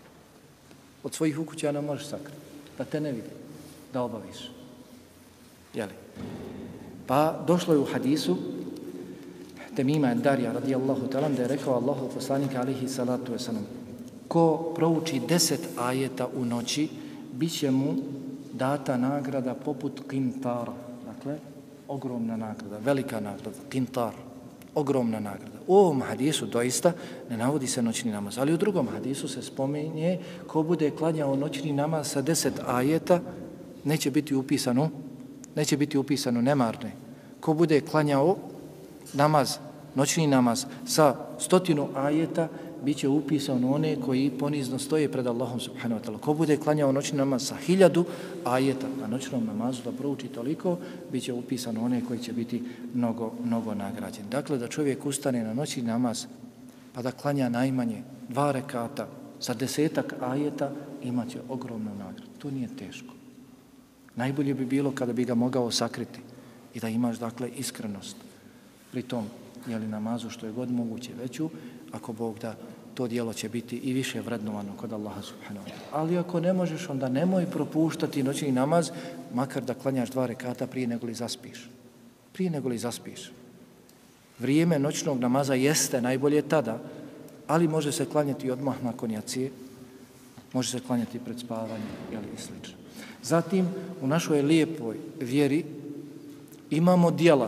Od svojih ukućana možeš sakriti. Da te ne vidi, da obaviš. Jeli? Pa došlo je u hadisu Temima Darija radijallahu ta'ala da je rekao Allahov poslanik alejhi salatu vesselam: ko prouči 10 ajeta u noći, bit će mu data nagrada poput qintara. Dakle, ogromna nagrada, velika nagrada, qintar, ogromna nagrada. U ovom hadisu doista ne navodi se noćni namaz, ali u drugom hadisu se spominje ko bude klanjao noćni namaz sa 10 ajeta, neće biti upisano nemarne. Ko bude klanjao namaz, noćni namaz sa 100 ajeta, bit će upisano one koji ponizno stoje pred Allahom subhanahu wa ta'ala. Ko bude klanjao noćni namaz sa 1000 ajeta na noćnom namazu da prouči toliko, bit će upisano one koji će biti mnogo nagrađeni. Dakle, da čovjek ustane na noćni namaz pa da klanja najmanje 2 rekata sa 10 ajeta, imat će ogromnu nagradu. To nije teško. Najbolje bi bilo kada bi ga mogao sakriti i da imaš, dakle, iskrenost. Pri tom, namazu što je god moguće veću, ako Bog da, to djelo će biti i više vrednovano kod Allaha subhanahu wa ta'ala. Ali ako ne možeš, onda nemoj propuštati noćni namaz, makar da klanjaš 2 rekata prije nego li zaspiš. Prije nego li zaspiš. Vrijeme noćnog namaza jeste najbolje tada, ali može se klanjati odmah nakon jacije, može se klanjati pred spavanjem i slično. Zatim, u našoj lijepoj vjeri imamo djela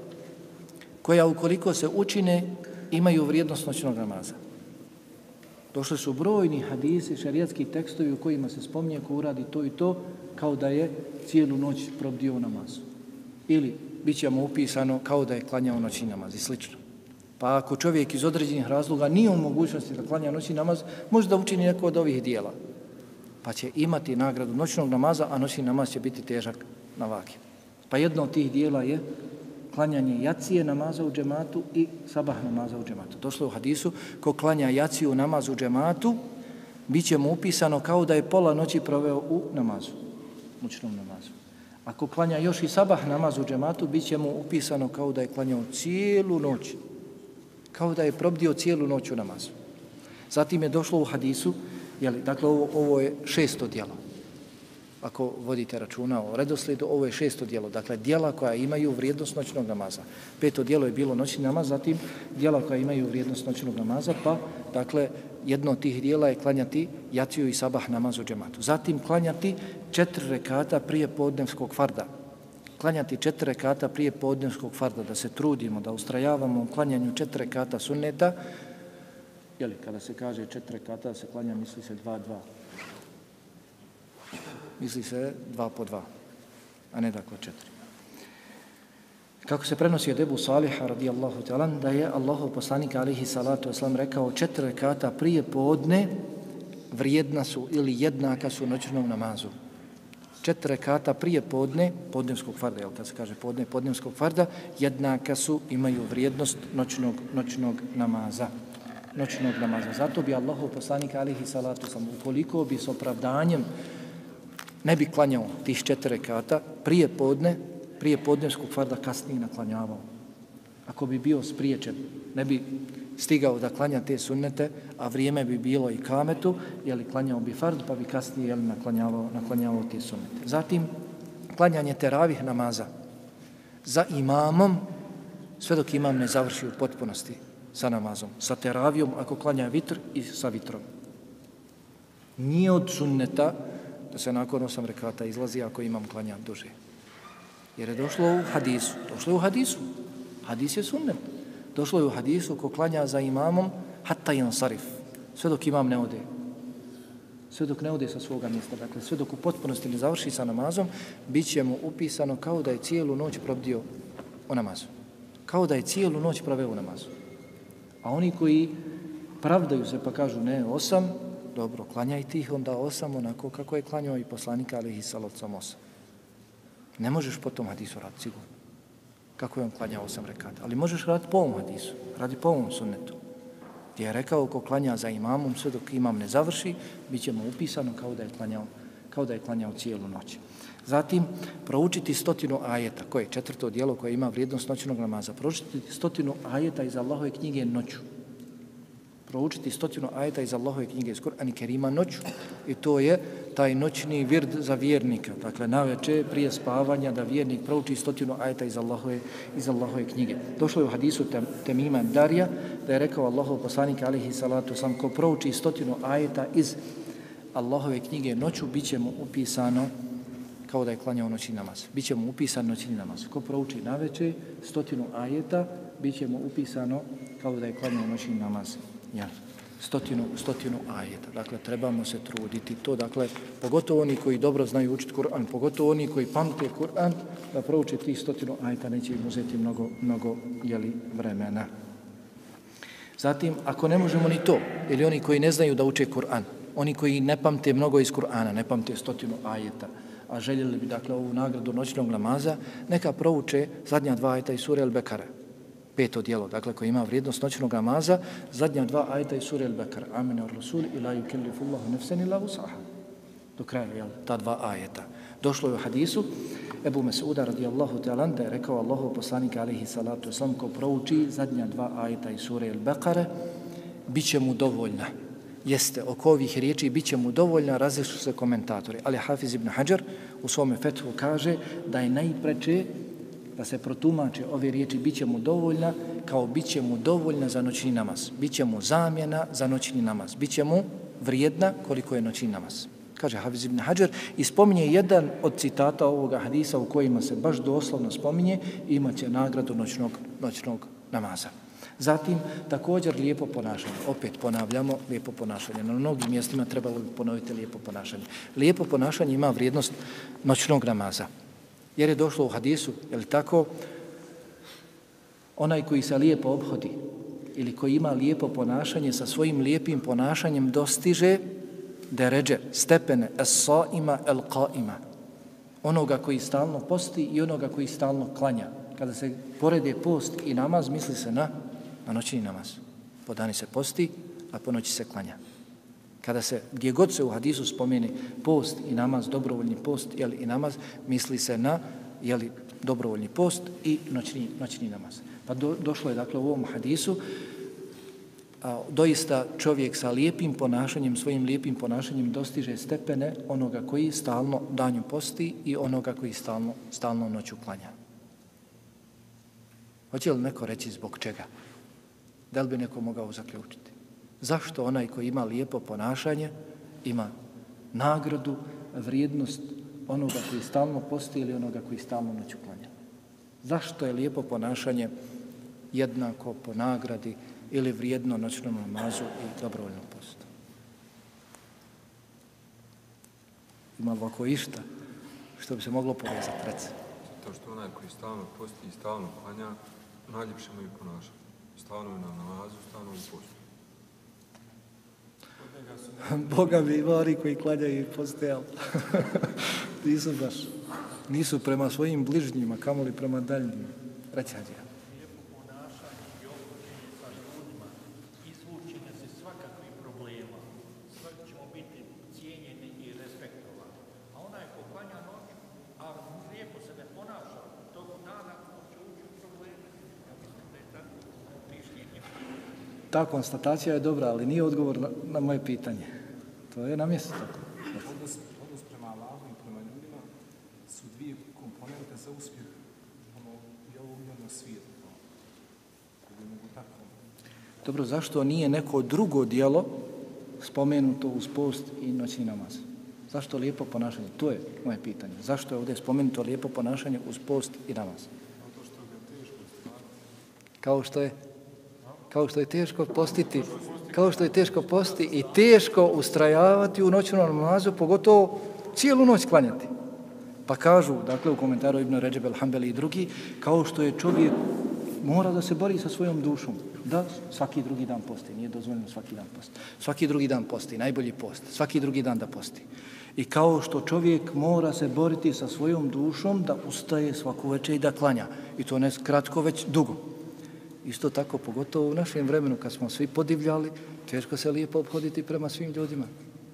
koja ukoliko se učine imaju vrijednost noćnog namaza. Došli su brojni hadisi, šerijatski tekstovi u kojima se spominje ko uradi to i to kao da je cijelu noć probdio namazu. Ili bit će mu upisano kao da je klanjao noćni namaz i slično. Pa ako čovjek iz određenih razloga nije u mogućnosti da klanja noćni namaz, može da učini neko od ovih dijela. Pa će imati nagradu noćnog namaza, a noćni namaz će biti težak na vagi. Pa jedno od tih dijela je klanjanje jacije namaza u džematu i sabah namaza u džematu. Došlo u hadisu, ko klanja jaciju namaz u džematu, bit će mu upisano kao da je pola noći proveo u namazu, noćnom namazu. Ako klanja još i sabah namaz u džematu, bit će mu upisano kao da je klanjao cijelu noć, kao da je probdio cijelu noć u namazu. Zatim je došlo u hadisu, dakle ovo je 6. djelo. Ako vodite računa o redoslijedu, ovo je 6. djelo. Dakle, djela koja imaju vrijednost noćnog namaza. 5. djelo je bilo noćni namaz, zatim djela koja imaju vrijednost noćnog namaza, pa, dakle, jedno od tih djela je klanjati jaciju i sabah namaz u džematu. Zatim klanjati 4 rekata prije podnevskog farda. Klanjati 4 rekata prije podnevskog farda, da se trudimo, da ustrajavamo u klanjanju 4 rekata sunneta. Kada se kaže 4 rekata da se klanja, misli se 2-2. Misli se 2 po 2, a ne dakle 4. Kako se prenosi od Ebu Saliha radijallahu ta'ala, da je Allahov poslanik alejhi salatu vesselam rekao 4 rekata prije podne vrijedna su ili jednaka su noćnom namazu. 4 rekata prije podne, podnevskog farda, kad se kaže podne, podnevskog farda, jednaka su, imaju vrijednost noćnog namaza. Zato bi Allahov poslanik alejhi salatu vesselam, ukoliko bi s opravdanjem ne bi klanjao tih 4 rekata prije podne, prije podnevskog farda kasnije naklanjavao. Ako bi bio spriječen, ne bi stigao da klanja te sunnete, a vrijeme bi bilo i kametu, jeli klanjao bi fard, pa bi kasnije jeli naklanjavao te sunnete. Zatim, klanjanje teravih namaza za imamom, sve dok imam ne završi u potpunosti sa namazom. Sa teravijom, ako klanja vitr, i sa vitrom. Nije od sunneta da se nakon 8 rekata izlazi ako imam klanja duže. Jer je došlo u hadisu. Došlo je u hadisu. Hadis je sunnet. Došlo je u hadisu ko klanja za imamom hatta yansarif. Sve dok imam ne ode. Sve dok ne ode sa svoga mjesta. Dakle, sve dok u potpunosti ne završi sa namazom, bit će mu upisano kao da je cijelu noć probdio u namazu. Kao da je cijelu noć proveo u namazu. A oni koji pravdaju se pa kažu ne 8, dobro, klanjaj ti ih onda 8 onako kako je klanjao i poslanik alejhi salatu vesselam 8. Ne možeš po tom hadisu raditi sigurno. Kako je on klanjao 8 rekata. Ali možeš raditi po ovom hadisu, radi po ovom sunnetu. Gdje je rekao ko klanja za imamom sve dok imam ne završi, bit će mu upisano kao da je klanjao cijelu noć. Zatim, proučiti 100 ajeta, koje je 4. dijelo koje ima vrijednost noćnog namaza. Proučiti 100 ajeta iz Allahove knjige noću. Proučiti 100 ajeta iz Allahove knjige iz Kur'ana Kerima noću. I to je taj noćni vird za vjernika. Dakle, naveče prije spavanja da vjernik prouči 100 ajeta iz Allahove knjige. Došlo je u hadisu Temima Darija da je rekao Allahov poslanik alejhi salatu vesselam ko prouči 100 ajeta iz Allahove knjige noću, bit će mu upisano kao da je klanjao noćni namaz. Biće mu upisan noćni namaz. Ko prouči naveče 100 ajeta, bit će mu upisano kao da je klanjao noćni namaz. Ja. 100 ajeta. Dakle, trebamo se truditi. To, dakle, pogotovo oni koji dobro znaju učiti Kur'an, pogotovo oni koji pamte Kur'an, da prouče tih 100 ajeta neće im uzeti mnogo vremena. Zatim, ako ne možemo ni to, ili oni koji ne znaju da uče Kur'an, oni koji ne pamte mnogo iz Kur'ana, ne pamte 100 ajeta, a željeli bi, dakle, ovu nagradu noćnog namaza, neka prouče zadnja 2 ajeta iz sure Al-Bekara, 5. dijelo, dakle, koji ima vrijednost noćnog namaza, zadnja 2 ajeta iz sure Al-Bekara, amene ar rasul ila yukellifu Allahu nafsan illa wusaha. Do kraja, jel, ta 2 ajeta. Došlo je u hadisu Ebu Mes'uda radijallahu ta'ala da je rekao Allahov poslanik alejhi salatu vesselam ko prouči zadnja 2 ajeta iz sure Al-Bekare, biće mu dovoljna. Jeste, oko ovih riječi bit će mu dovoljna, različu se komentatori. Ali Hafiz ibn Hajar u svome fethu kaže da je najpreče da se protumače ove riječi bit će mu dovoljna kao bit će mu dovoljna za noćni namaz. Biće mu zamjena za noćni namaz. Biće mu vrijedna koliko je noćni namaz. Kaže Hafiz ibn Hajar i spominje jedan od citata ovoga hadisa u kojima se baš doslovno spominje i imat će nagradu noćnog namaza. Zatim, također lijepo ponašanje. Opet ponavljamo lijepo ponašanje. Na mnogim mjestima trebalo bi ponoviti lijepo ponašanje. Lijepo ponašanje ima vrijednost noćnog namaza. Jer je došlo u hadisu, je li tako, onaj koji se lijepo obhodi ili koji ima lijepo ponašanje sa svojim lijepim ponašanjem dostiže deređe, stepene, es-saima, el-qaima. Onoga koji stalno posti i onoga koji stalno klanja. Kada se porede post i namaz, misli se na noćni namaz. Po dani se posti, a po noći se klanja. Kada se, gdje god se u hadisu spomene post i namaz, dobrovoljni post i namaz, misli se na dobrovoljni post i noćni namaz. Pa došlo je dakle u ovom hadisu doista čovjek sa lijepim ponašanjem, svojim lijepim ponašanjem dostiže stepene onoga koji stalno danju posti i onoga koji stalno noću klanja. Hoće li neko reći zbog čega? Da li bi neko mogao zaključiti? Zašto onaj koji ima lijepo ponašanje ima nagradu, vrijednost onoga koji stalno posti ili onoga koji stalno noću klanja? Zašto je lijepo ponašanje jednako po nagradi ili vrijedno noćnom namazu i dobrovoljnom postu? Ima li oko išta što bi se moglo povezati, reci? To što onaj koji stalno posti i stalno klanja, najljepše mu je ponašanje. Stalno je na namazu, stalno je u postu. Boga mi ima oni koji klanjaju i poste, ali nisu baš. Nisu prema svojim bližnjima, kamoli prema daljnjima. Reci, Hadija. Lijepo ponašanje i obhođenje sa ljudima, izvučenje se svakakvih problema. Sve ćemo biti cijenjeni i respektovani. A onaj ko klanja noć, a lijepo se ne ponaša, to Ta konstatacija je dobra, ali nije odgovor na moje pitanje. To je na mjestu. Odnos prema Allahu i prema ljudima su dvije komponente za uspjeh i ovog na svijetu. Dobro, zašto nije neko drugo djelo spomenuto uz post i noćni namaz? Zašto lijepo ponašanje? To je moje pitanje. Zašto je ovdje spomenuto lijepo ponašanje uz post i namaz? Kao što je teško postiti, kao što je teško postiti i teško ustrajavati u noćnom namazu, pogotovo cijelu noć klanjati. Pa kažu, dakle u komentaru Ibn Redžeb el-Hambeli i drugi, kao što je čovjek mora da se bori sa svojom dušom, da svaki drugi dan posti, nije dozvoljeno svaki dan posti. Svaki drugi dan posti, najbolji post, svaki drugi dan da posti. I kao što čovjek mora se boriti sa svojom dušom da ustaje svaku večer i da klanja. I to ne kratko, već dugo. Isto tako, pogotovo u našem vremenu kad smo svi podivljali, teško se lijepo obhoditi prema svim ljudima.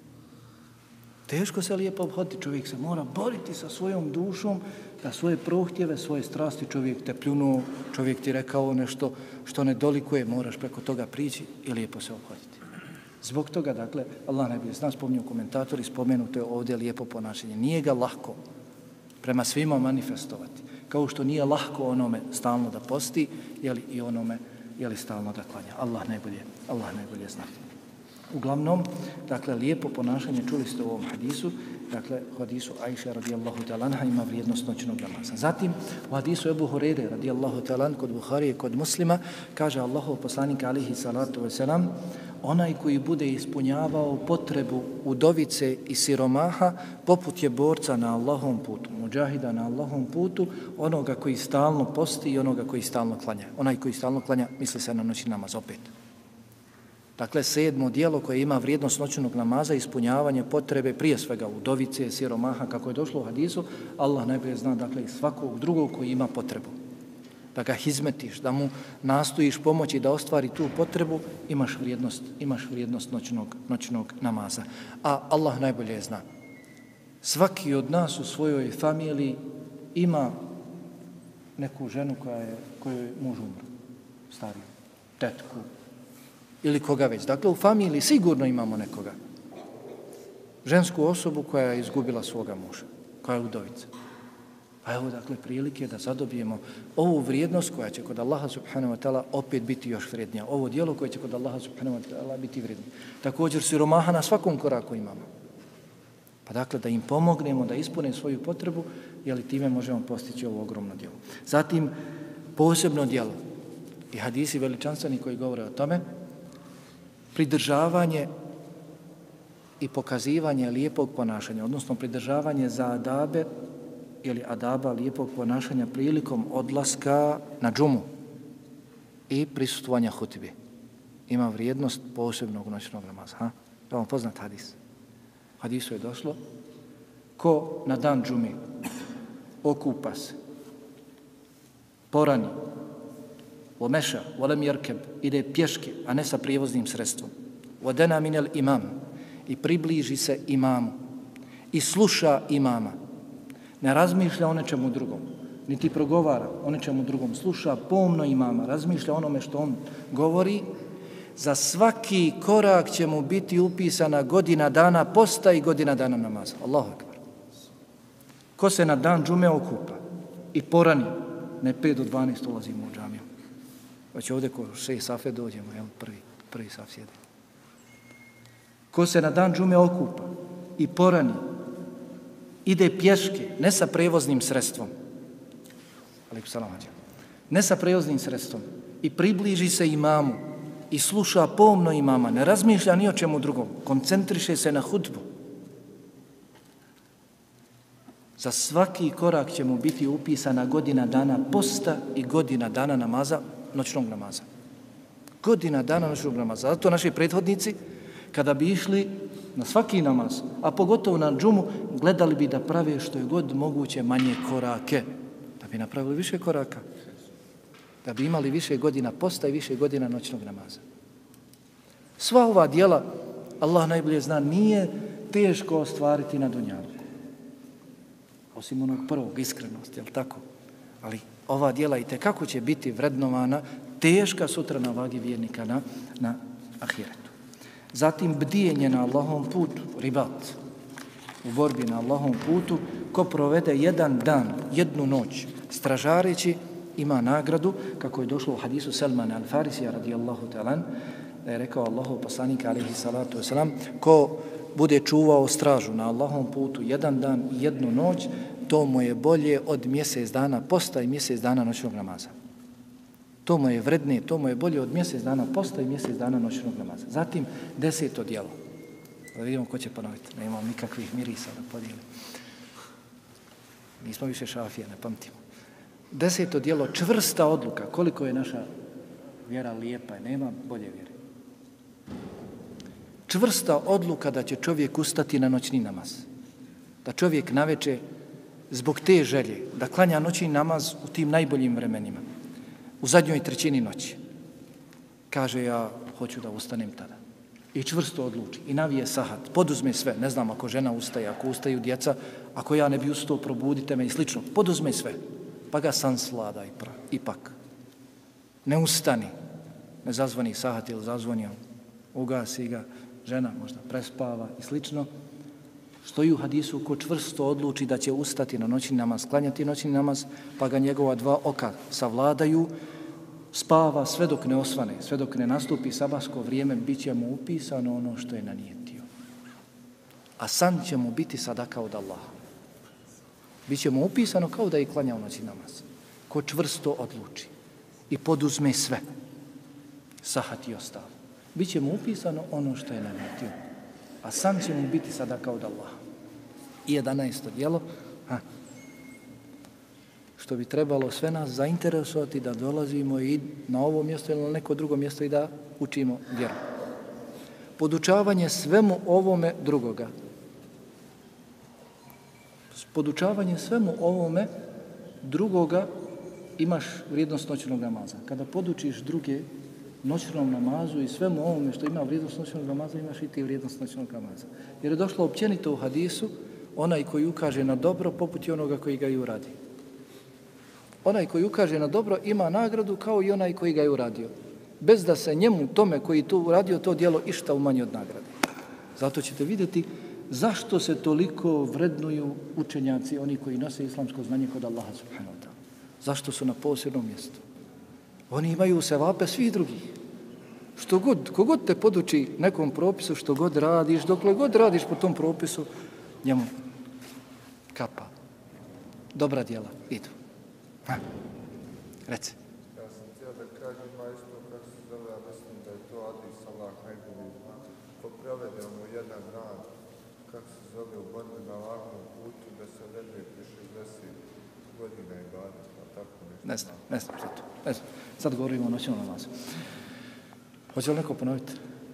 Teško se lijepo obhoditi, čovjek se mora boriti sa svojom dušom, da svoje prohtjeve, svoje strasti, čovjek te pljunuo, čovjek ti rekao nešto što ne dolikuje, moraš preko toga prići i lijepo se obhoditi. Zbog toga, dakle, Allah najbolje zna, spominju komentatori, spomenuto je ovdje lijepo ponašanje. Nije ga lahko prema svima manifestovati, kao što nije lahko onome stalno da posti, jeli i onome jeli stalno da klanja. Allah najbolje zna. Uglavnom, dakle, lijepo ponašanje, čuli ste u ovom hadisu, dakle, u hadisu Ajše radijallahu ta'ala anha ima vrijednost noćnog namaza. Zatim, u hadisu Ebu Hureyre radijallahu ta'ala anha kod Buharije, kod Muslima, kaže Allahov poslanik alihi salatu wasalam, onaj koji bude ispunjavao potrebu udovice i siromaha, poput je borca na Allahovom putu, muđahida na Allahovom putu, onoga koji stalno posti i onoga koji stalno klanja. Onaj koji stalno klanja, misli se na noćni namaz opet. Dakle, 7. djelo koje ima vrijednost noćnog namaza, ispunjavanje potrebe prije svega udovice, siromaha, kako je došlo u hadisu, Allah najbolje zna, dakle, i svakog drugog koji ima potrebu. Da ga hizmetiš, da mu nastojiš pomoći da ostvari tu potrebu, imaš vrijednost noćnog namaza. A Allah najbolje zna. Svaki od nas u svojoj familiji ima neku ženu kojoj je muž umro, stariju, tetku, ili koga već. Dakle, u familiji sigurno imamo nekoga. Žensku osobu koja je izgubila svoga muža, koja je udovica. A evo, dakle, prilike da zadobijemo ovu vrijednost koja će kod Allaha subhanahu wa ta'ala opet biti još vrijednija. Ovo djelo koje će kod Allaha subhanahu wa ta'ala biti vrijednije. Također, siromaha na svakom koraku imamo. Pa dakle, da im pomognemo da ispune svoju potrebu, jer time možemo postići ovo ogromno djelo. Zatim, posebno djelo i hadisi veličanstveni koji govore o tome, pridržavanje i pokazivanje lijepog ponašanja, odnosno pridržavanje za adabe ili adaba lijepog ponašanja prilikom odlaska na džumu i prisustvovanja hutbi. Ima vrijednost posebnog noćnog namaza. Da vam poznat hadis. Hadisu je došlo, ko na dan džumi okupa se, porani, omeša, volem jerkeb, ide pješke, a ne sa prijevoznim sredstvom. Vodena minel imam i približi se imamu i sluša imama. Ne razmišlja o nečemu drugom, niti progovara o nečemu drugom. Sluša pomno imama, razmišlja onome što on govori. Za svaki korak će mu biti upisana godina dana posta i godina dana namaza. Allahu ekber. Ko se na dan džume okupa i porani, ne 5 do 12 ulazimo u džamiju. Već ovdje ko 6 safe dođemo, jel, prvi saf sjede. Ko se na dan džume okupa i porani, ide pješke, ne sa prevoznim sredstvom, ne sa prevoznim sredstvom, i približi se imamu i sluša pomno imama, ne razmišlja ni o čemu drugom, koncentriše se na hutbu. Za svaki korak će mu biti upisana godina dana posta i godina dana namaza, noćnog namaza. Godina dana noćnog namaza. Zato naši prethodnici, kada bi išli na svaki namaz, a pogotovo na džumu, gledali bi da prave što je god moguće manje korake. Da bi napravili više koraka. Da bi imali više godina posta i više godina noćnog namaza. Sva ova djela, Allah najbolje zna, nije teško ostvariti na dunjalu. Osim onog prvog, iskrenosti, jel tako? Ali ova djela i tekako će biti vrednovana teška sutra na vagi vjernika na ahiretu. Zatim bdijenje na Allahovom putu, ribat, u borbi na Allahovom putu, ko provede jedan dan, jednu noć, stražareći, ima nagradu, kako je došlo u hadisu Salmana al-Farisija radijallahu ta'ala, da je rekao Allahov poslanik alejhi salatu vesselam, ko bude čuvao stražu na Allahovom putu jedan dan i jednu noć, to mu je bolje od mjesec dana posta i mjesec dana noćnog namaza. To mu je vrednije, to mu je bolje od mjesec dana posta i mjesec dana noćnog namaza. Zatim 10. djelo. Da vidimo ko će ponoviti. Ne imamo nikakvih mirisa da podijelim. Nismo više šafija, ne pamtimo. 10. djelo, čvrsta odluka. Koliko je naša vjera lijepa, nema bolje vjere. Čvrsta odluka da će čovjek ustati na noćni namaz. Da čovjek naveče zbog te želje, da klanja noćni namaz u tim najboljim vremenima. U zadnjoj trećini noći. Kaže, ja hoću da ustanem tada. I čvrsto odluči. I navije sahat. Poduzme sve. Ne znam, ako žena ustaje, ako ustaju djeca, ako ja ne bi ustao, probudite me i slično. Poduzme sve. Pa ga san slada ipak. Ne ustani. Ne zazvoni sahat ili zazvonio. Ugasi ga. Žena možda prespava i slično. Stoji u hadisu ko čvrsto odluči da će ustati na noćni namaz, klanjati noćni namaz, pa ga njegova dva oka savladaju, spava sve dok ne osvane, sve dok ne nastupi sabahsko vrijeme, bit će mu upisano ono što je nanijetio. A san će mu biti sadaka od Allaha. Biće mu upisano kao da je klanjao noćni namaz. Ko čvrsto odluči i poduzme sve, sahat i ostalo, biće mu upisano ono što je nanijetio. A san će mu biti sadaka od Allaha. I 11. djelo, što bi trebalo sve nas zainteresovati da dolazimo i na ovo mjesto ili na neko drugo mjesto i da učimo vjeru. Podučavanje svemu ovome drugoga. Podučavanje svemu ovome drugoga imaš vrijednost noćnog namaza. Kada podučiš druge noćnom namazu i svemu ovome što ima vrijednost noćnog namaza, imaš i ti vrijednost noćnog namaza. Jer je došlo općenito u hadisu, onaj koji ukaže na dobro poput i onoga koji ga i uradi. Onaj koji ukaže na dobro ima nagradu kao i onaj koji ga je uradio. Bez da se njemu, tome koji to uradio, to djelo išta umanji od nagrade. Zato ćete vidjeti zašto se toliko vrednuju učenjaci, oni koji nose islamsko znanje kod Allaha subhanahu wa ta'ala. Zašto su na posebnom mjestu? Oni imaju sevape svih drugih. Što god, kogod te poduči nekom propisu, što god radiš, dokle god radiš po tom propisu, njemu kapa. Dobra djela idu. Reci. Ja sam htio da kažem, ima isto kako se zove, ja mislim da je to Adis Allah najbolji zna. Ko provedemo jedan dan, kako se zove, u borbi na Allahovom putu, da se leduje pri 60 godina i bade, pa tako nešto. Ne znam za to. Ne znam. Sad govorimo o noćnom namazu. Hoće li neko ponoviti?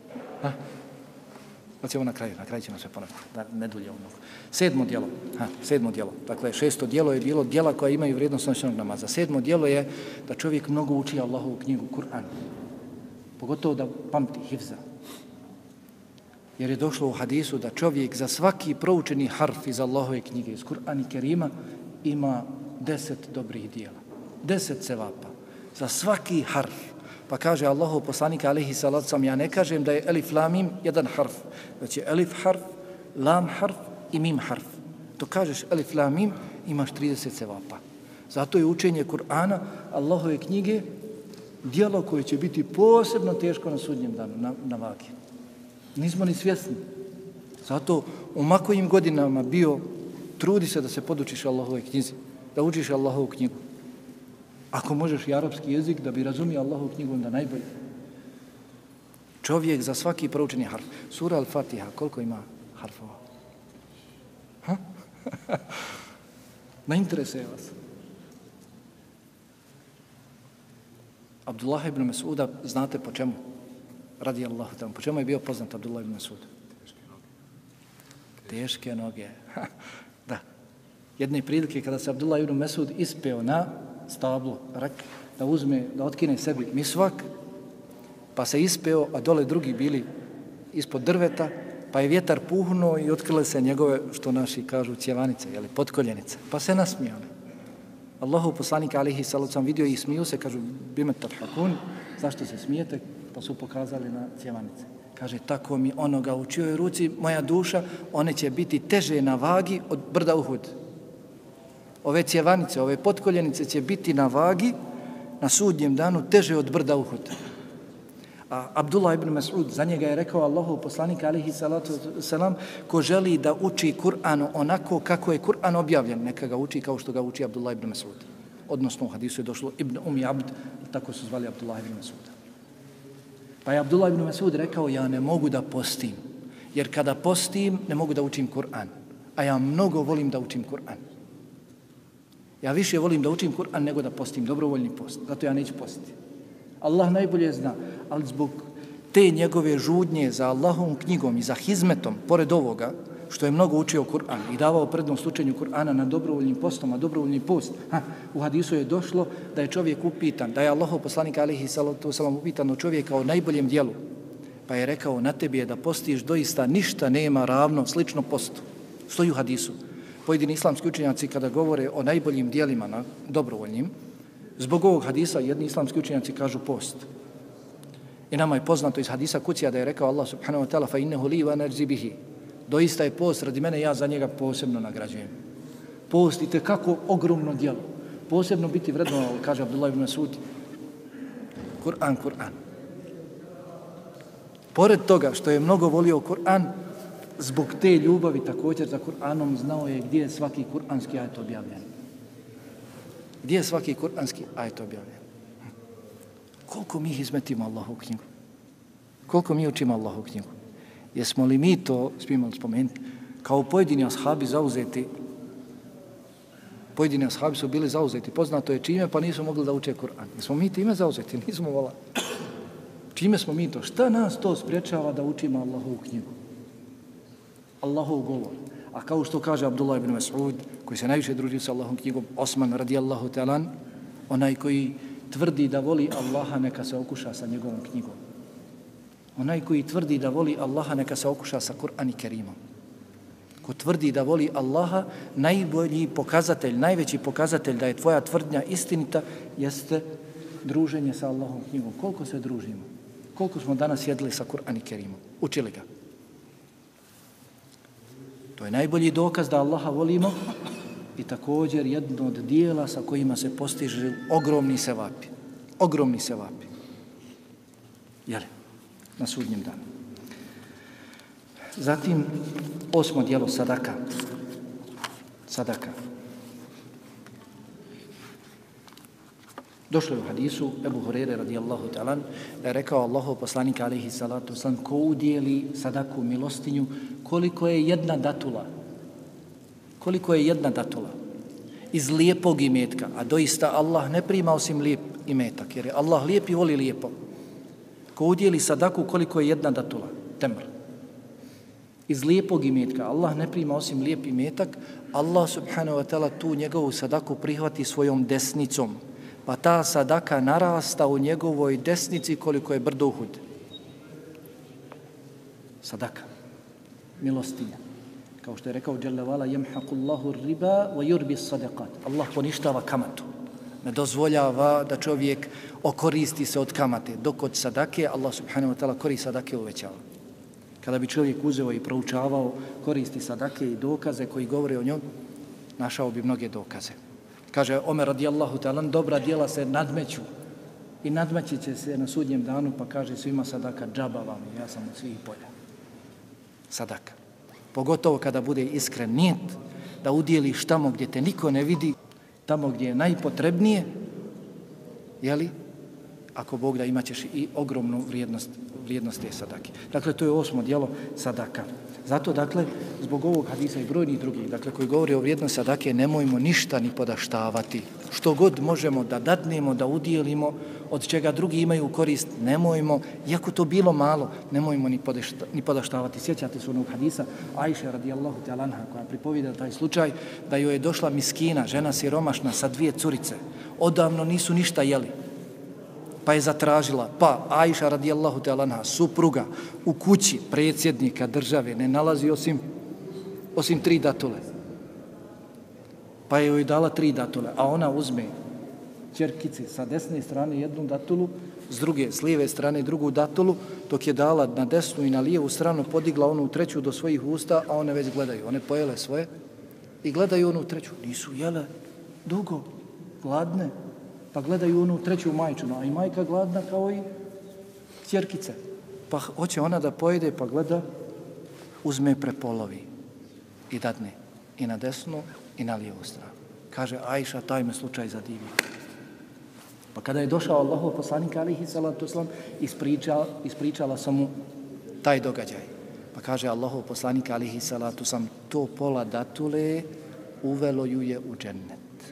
Hoćemo na kraju ćemo sve ponoviti, da ne dulje mnogo. 7. djelo. Dakle, 6. djelo je bilo djela koja imaju vrijednost noćnog namaza. 7. djelo je da čovjek mnogo uči Allahovu knjigu, Kur'an. Pogotovo da pamti hifza. Jer je došlo u hadisu da čovjek za svaki proučeni harf iz Allahove knjige, iz Kur'ana i Kerima, ima 10 dobrih djela. 10 sevapa. Za svaki harf. Pa kaže Allahov poslanik alejhi salatu vesselam, ja ne kažem da je elif lam mim jedan harf, već je elif harf, lam harf i mim harf. To kažeš elif lam mim, imaš 30 sevapa. Zato je učenje Kur'ana, Allahove knjige, djelo koje će biti posebno teško na sudnjem danu, na vagi. Nismo ni svjesni. Zato u makojim godinama bio, trudi se da se podučiš Allahove knjizi, da učiš Allahovu knjigu. Ako možeš i arapski jezik da bi razumio Allahovu knjigu, onda najbolje. Čovjek za svaki proučeni harf. Sura Al-Fatiha, koliko ima harfova? Ne interesuje vas. Abdullah ibn Mas'uda, znate po čemu? Radi Allahu tamo. Po čemu je bio poznat Abdullah ibn Mas'ud? Teške noge. Da. Jedne prilike kada se Abdullah ibn Mas'ud ispeo na stablo, da uzme, da otkine sebi misvak, pa se ispeo, a dole drugi bili ispod drveta, pa je vjetar puhnuo i otkrile se njegove, što naši kažu, cjevanice, potkoljenice, pa se nasmijali. Allahov poslanik alejhi salatu sam vidio i smiju se, kažu bime tadhakun, zašto se smijete? Pa su pokazali na cjevanice. Kaže, tako mi onoga u čijoj ruci moja duša, one će biti teže na vagi od brda Uhud. Ove cjevanice, ove potkoljenice će biti na vagi na sudnjem danu teže od brda Uhud. A Abdullah ibn Mas'ud, za njega je rekao Allahov poslanik alejhi salatu selam, ko želi da uči Kur'an onako kako je Kur'an objavljen, neka ga uči kao što ga uči Abdullah ibn Mas'ud. Odnosno u hadisu je došlo Ibn Abd, tako su zvali Abdullah ibn Mas'ud. Pa je Abdullah ibn Mas'ud rekao, ja ne mogu da postim, jer kada postim ne mogu da učim Kur'an, a ja mnogo volim da učim Kur'an. Ja više volim da učim Kur'an nego da postim, dobrovoljni post, zato ja neću postiti. Allah najbolje zna, ali zbog te njegove žudnje za Allahovom knjigom i za hizmetom, pored ovoga, što je mnogo učio Kur'an i davao prednost učenju Kur'ana na dobrovoljnim postom, a dobrovoljni post, u hadisu je došlo da je čovjek upitan, da je Allahov poslanik alejhi salatu selam upitan od čovjeka o najboljem djelu, pa je rekao, na tebi je da postiš doista ništa nema ravno slično postu. Stoji u hadisu. Pojedini islamski učenjaci kada govore o najboljim djelima na dobrovoljnim, zbog ovog hadisa jedni islamski učenjaci kažu post. I nama je poznato iz hadisa Kucija da je rekao Allah subhanahu wa ta'ala fa innehu li wa narzi bihi. Doista je post radi mene, ja za njega posebno nagrađujem. Post i tekako ogromno djelo. Posebno biti vredno, kaže Abdullah ibn Mas'ud, Kur'an. Pored toga što je mnogo volio Kur'an, zbog te ljubavi također za Kur'anom znao je gdje je svaki kur'anski ajet objavljen. Gdje je svaki kur'anski ajet objavljen? Koliko mi izmetimo Allahovu knjigu? Koliko mi učimo Allahovu knjigu? Jesmo li mi to, smijemo spomenuti, kao pojedini ashabi zauzeti, pojedini ashabi su bili zauzeti, poznato je čime, pa nisu mogli da uče Kur'an. Jesmo mi time zauzeti? Nismo vola. Čime smo mi to? Šta nas to spriječava da učimo Allahovu knjigu? Allahov govor. A kao što kaže Abdullah ibn Mas'ud, koji se najviše druži sa Allahom knjigom, Osman radijallahu ta'ala, onaj koji tvrdi da voli Allaha, neka se okuša sa njegovom knjigom. Onaj koji tvrdi da voli Allaha, neka se okuša sa Kur'an i Kerimom. Ko tvrdi da voli Allaha, najbolji pokazatelj, najveći pokazatelj da je tvoja tvrdnja istinita, jeste druženje sa Allahom knjigom. Koliko se družimo? Koliko smo danas sjedili sa Kur'an i Kerimom? Učili ga. To je najbolji dokaz da Allaha volimo i također jedno od dijela sa kojima se postiže ogromni sevapi. Ogromni sevapi. Jeli? Na sudnjem danu. Zatim, 8. dijelo sadaka. Sadaka. Došlo je u hadisu Ebu Hurere radijallahu ta'ala da je rekao Allahov poslanik alejhi salatu selam, ko udijeli sadaku milostinju, koliko je jedna datula. Koliko je jedna datula iz lijepog imetka, a doista Allah ne prima osim lijep imetak, jer je Allah lijep i voli lijepo. Ko udijeli sadaku, koliko je jedna datula, temr. Iz lijepog imetka, Allah ne prima osim lijep imetak, Allah subhanahu wa ta'ala tu njegovu sadaku prihvati svojom desnicom, pa ta sadaka narasta u njegovoj desnici koliko je brdo Uhud. Sadaka, milostinja. Kao što je rekao Jalla vala, jemhaqullahu riba wa yurbi sadaqat. Allah poništava kamatu. Ne dozvoljava da čovjek okoristi se od kamate. Dok od sadake, Allah subhanahu wa ta'ala korist sadake uvećava. Kada bi čovjek uzeo i proučavao koristi sadake i dokaze koji govore o njoj, našao bi mnoge dokaze. Kaže Omer radijallahu ta'ala, dobra djela se nadmeću i nadmeći će se na sudnjem danu, pa kaže svima sadaka, džaba vam, ja sam od svih polja. Sadaka. Pogotovo kada bude iskren nijet, da udjeliš tamo gdje te niko ne vidi, tamo gdje je najpotrebnije, jeli? Ako Bog da, imat ćeš i ogromnu vrijednost te sadake. Dakle, to je 8. djelo sadaka. Zato, dakle, zbog ovog hadisa i brojnih drugih, dakle, koji govori o vrijednosti sadake, nemojmo ništa ni podaštavati. Što god možemo da dadnemo, da udjelimo, od čega drugi imaju korist, nemojmo, iako to bilo malo, nemojmo ni podaštavati. Sjećate se onog hadisa Ajše radijallahu ta'ala anha, koja pripovida taj slučaj, da joj je došla miskina, žena siromašna sa 2 curice. Odavno nisu ništa jeli. Pa je zatražila, pa Ajša radijallahu ta'ala anha, supruga u kući predsjednika države ne nalazi osim 3 datule. pa je joj dala 3 datule, a ona uzme ćerkici sa desne strane jednu datulu, s lijeve strane drugu datulu, dok je dala na desnu i na lijevu stranu, podigla onu treću do svojih usta, a one već gledaju. One pojele svoje i gledaju onu treću. Nisu jele dugo, gladne, pa gledaju onu treću majčinu, a i majka gladna kao i ćerkice. Pa hoće ona da pojede, pa gleda, uzme prepolovi i dadne i na desnu i na lijevu stranu. Kaže Ajša, taj me slučaj zadivio. Pa kada je došao Allahov poslanik alejhi salatu vesselam, ispričala sam mu taj događaj. Pa kaže Allahov poslanik alejhi salatu vesselam, to pola datule uvelo ju je u džennet.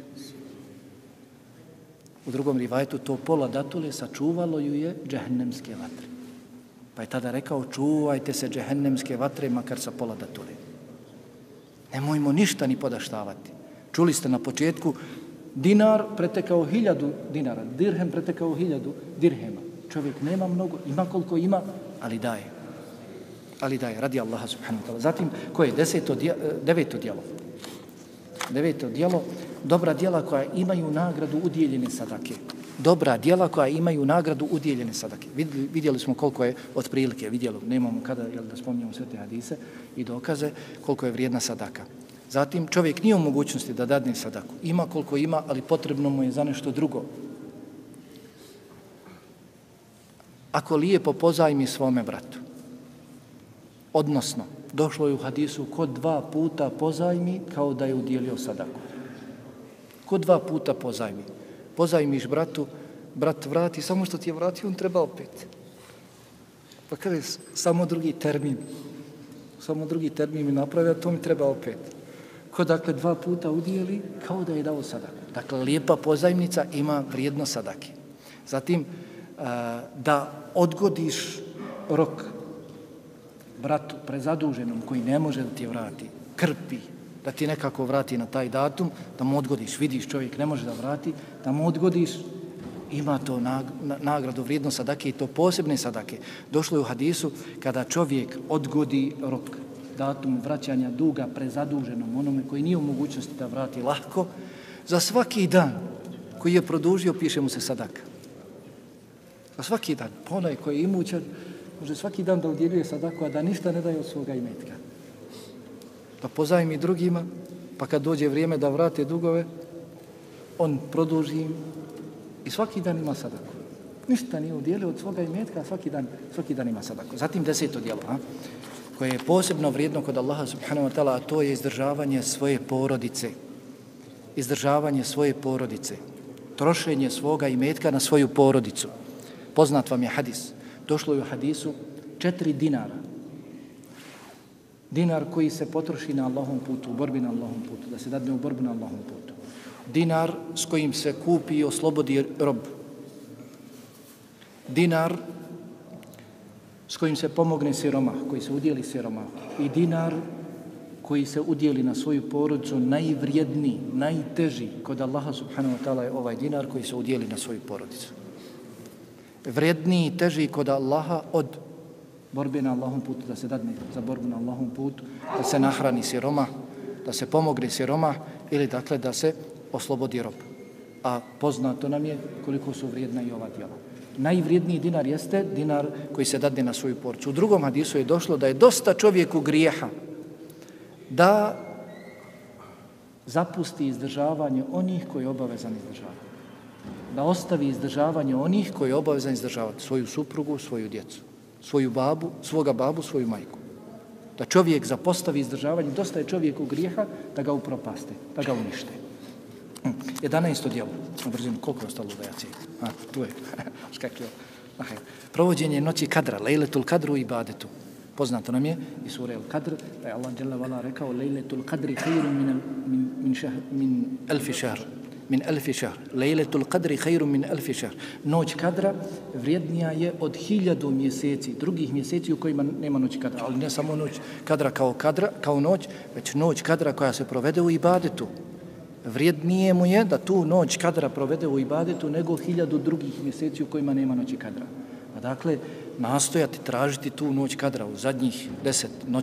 U drugom rivajetu, to pola datule sačuvalo ju je džehennemske vatre. Pa je tada rekao, čuvajte se džehennemske vatre makar sa pola datule. Nemojmo ništa ni podaštavati. Čuli ste na početku, dinar pretekao 1000 dinara, dirhem pretekao 1000 dirhema. Čovjek nema mnogo, ima koliko ima, ali daje. Ali daje, radi Allaha subhanahu wa ta'ala. Zatim, koje je 9. djelo? 9. djelo, dobra djela koja imaju nagradu udjeljene sadake. Dobra djela koja imaju nagradu udjeljene sadake. Vidjeli smo koliko je otprilike, nemamo kada da spominjamo sve te hadise i dokaze koliko je vrijedna sadaka. Zatim, čovjek nije u mogućnosti da dadne sadaku. Ima koliko ima, ali potrebno mu je za nešto drugo. Ako lijepo pozajmi svome bratu, odnosno, došlo je u hadisu, ko 2 puta pozajmi, kao da je udjelio sadaku. Ko 2 puta pozajmi. Pozajmiš bratu, brat vrati, samo što ti je vratio, on treba opet. Pa kada je samo drugi termin mi napravi, a to mi treba opet. Ko dakle 2 puta udjeli, kao da je dao sadaku. Dakle, lijepa pozajmnica ima vrijednost sadake. Zatim, da odgodiš rok bratu prezaduženom koji ne može da ti vrati, krpi, da ti nekako vrati na taj datum, da mu odgodiš, vidiš čovjek ne može da vrati, da mu odgodiš, ima to nagradu vrijednost sadake i to posebne sadake. Došlo je u hadisu kada čovjek odgodi rok, datum vraćanja duga prezaduženom, onome koji nije u mogućnosti da vrati lahko, za svaki dan koji je produžio piše mu se sadaka. Za svaki dan, pa onaj koji je imućan, može svaki dan da udjeljuje sadaku, a da ništa ne daje od svoga imetka. Pa pozajmi drugima, pa kad dođe vrijeme da vrate dugove, on produži i svaki dan ima sadaku. Ništa nije udjelio od svoga imetka, a svaki dan ima sadaku. Zatim 10. djelo, koje je posebno vrijedno kod Allaha subhanahu wa ta'ala, a to je izdržavanje svoje porodice. Izdržavanje svoje porodice. Trošenje svoga imetka na svoju porodicu. Poznat vam je hadis. Došlo je u hadisu 4 dinara. Dinar koji se potroši na Allahom putu, u borbi na Allahom putu, da se dadne u borbu na Allahom putu. Dinar s kojim se kupi i oslobodi rob. Dinar s kojim se pomogne siromah, koji se udjeli siromah. I dinar koji se udjeli na svoju porodicu, najvrijedniji, najteži kod Allaha subhanahu wa ta'ala je ovaj dinar koji se udjeli na svoju porodicu. Vrijedniji i teži kod Allaha od borbe na Allahom putu, da se dadne za borbu na Allahom putu, da se nahrani siromah, da se pomogne siromah ili dakle da se oslobodi rob. A poznato nam je koliko su vrijedna i ova djela. Najvrijedniji dinar jeste dinar koji se dadne na svoju porodicu. U drugom hadisu je došlo da je dosta čovjeku grijeha da zapusti izdržavanje onih koji je obavezan izdržavati. Da ostavi izdržavanje onih koji je obavezan izdržavati. Svoju suprugu, svoju djecu, svoga babu, svoju majku. Da čovjek zapostavi izdržavanje, dosta je čovjeku grijeha da ga upropaste, da ga unište. 11. djelo. Na brzinu, koliko je ostalo da ja cijem? Tu je. Skakio. Provođenje noći kadra, lejletul kadru i ibadetu. Poznato nam je i sura Al-Kadr, da je Allah dželle vala rekao lejletul kadri khairun min alfi shahr. Min alfi shahr. Lejletul kadri khairun min alfi shahr. Noć kadra vrijednija je od 1000 mjeseci, drugih mjeseci u kojima nema noći kadra, ali ne samo noć kadra kao noć, već noć kadra koja se provede u ibadetu. Vrijednije mu je da tu noć kadra provede u ibadetu nego 1000 drugih mjeseci u kojima nema noći kadra. A dakle, nastojati tražiti tu noć kadra u zadnjih 10 noći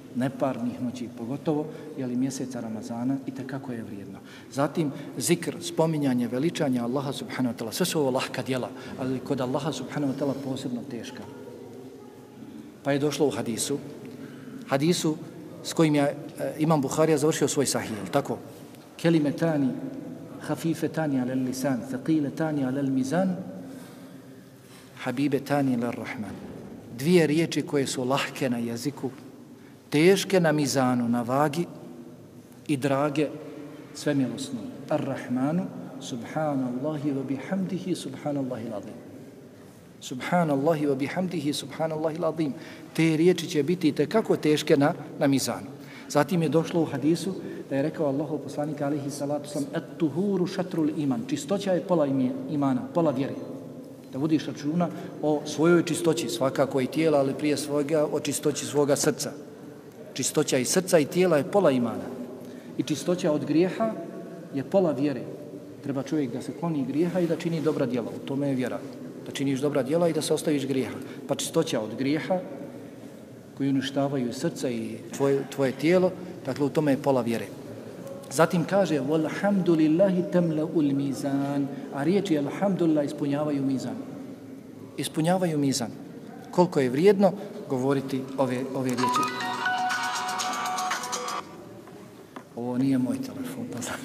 neparnih noći, pogotovo mjeseca Ramazana, i tekako je vrijedno. Zatim zikr, spominjanje, veličanje Allaha subhanahu wa ta'ala, sve su ovo lahka djela, ali kod Allaha subhanahu wa ta'ala posebno teška. Pa je došlo u hadisu s kojim je Imam Buharija završio svoj sahih, tako? Kelimetani hafifetani ala lisan, thaqiletani ala mizan, habibetani ila rahman. Dvije riječi koje su lahke na jeziku, teške na mizanu, na vagi i drage svemilosno. Ar-Rahmanu, subhanallahi wa bihamdihi, subhanallahi l'azim. Subhanallahi wa bihamdihi, subhanallahi l'azim. Te riječi će biti tekako teške na mizanu. Zatim je došlo u hadisu da je rekao Allahov poslanik alejhi salatu vesselam: "Et-tuhuru šatrul iman." Čistoća je pola imana, pola vjere. Da vodiš računa o svojoj čistoći, svakako i tijela, ali prije svega o čistoći svoga srca. Čistoća i srca i tijela je pola imana. I čistoća od grijeha je pola vjere. Treba čovjek da se kloni grijeha i da čini dobra djela. U tome je vjera. Da činiš dobra djela i da se ostaviš grijeha. Pa čistoća od grijeha koji uništavaju srca i tvoje tijelo, dakle u tome je pola vjere. Zatim kaže: "Walhamdulillahi tamla'ul mizan." A riječi alhamdulillah ispunjavaju mizan. Ispunjavaju mizan. Koliko je vrijedno govoriti ove riječi. Ovo nije moj telefon, pa znam.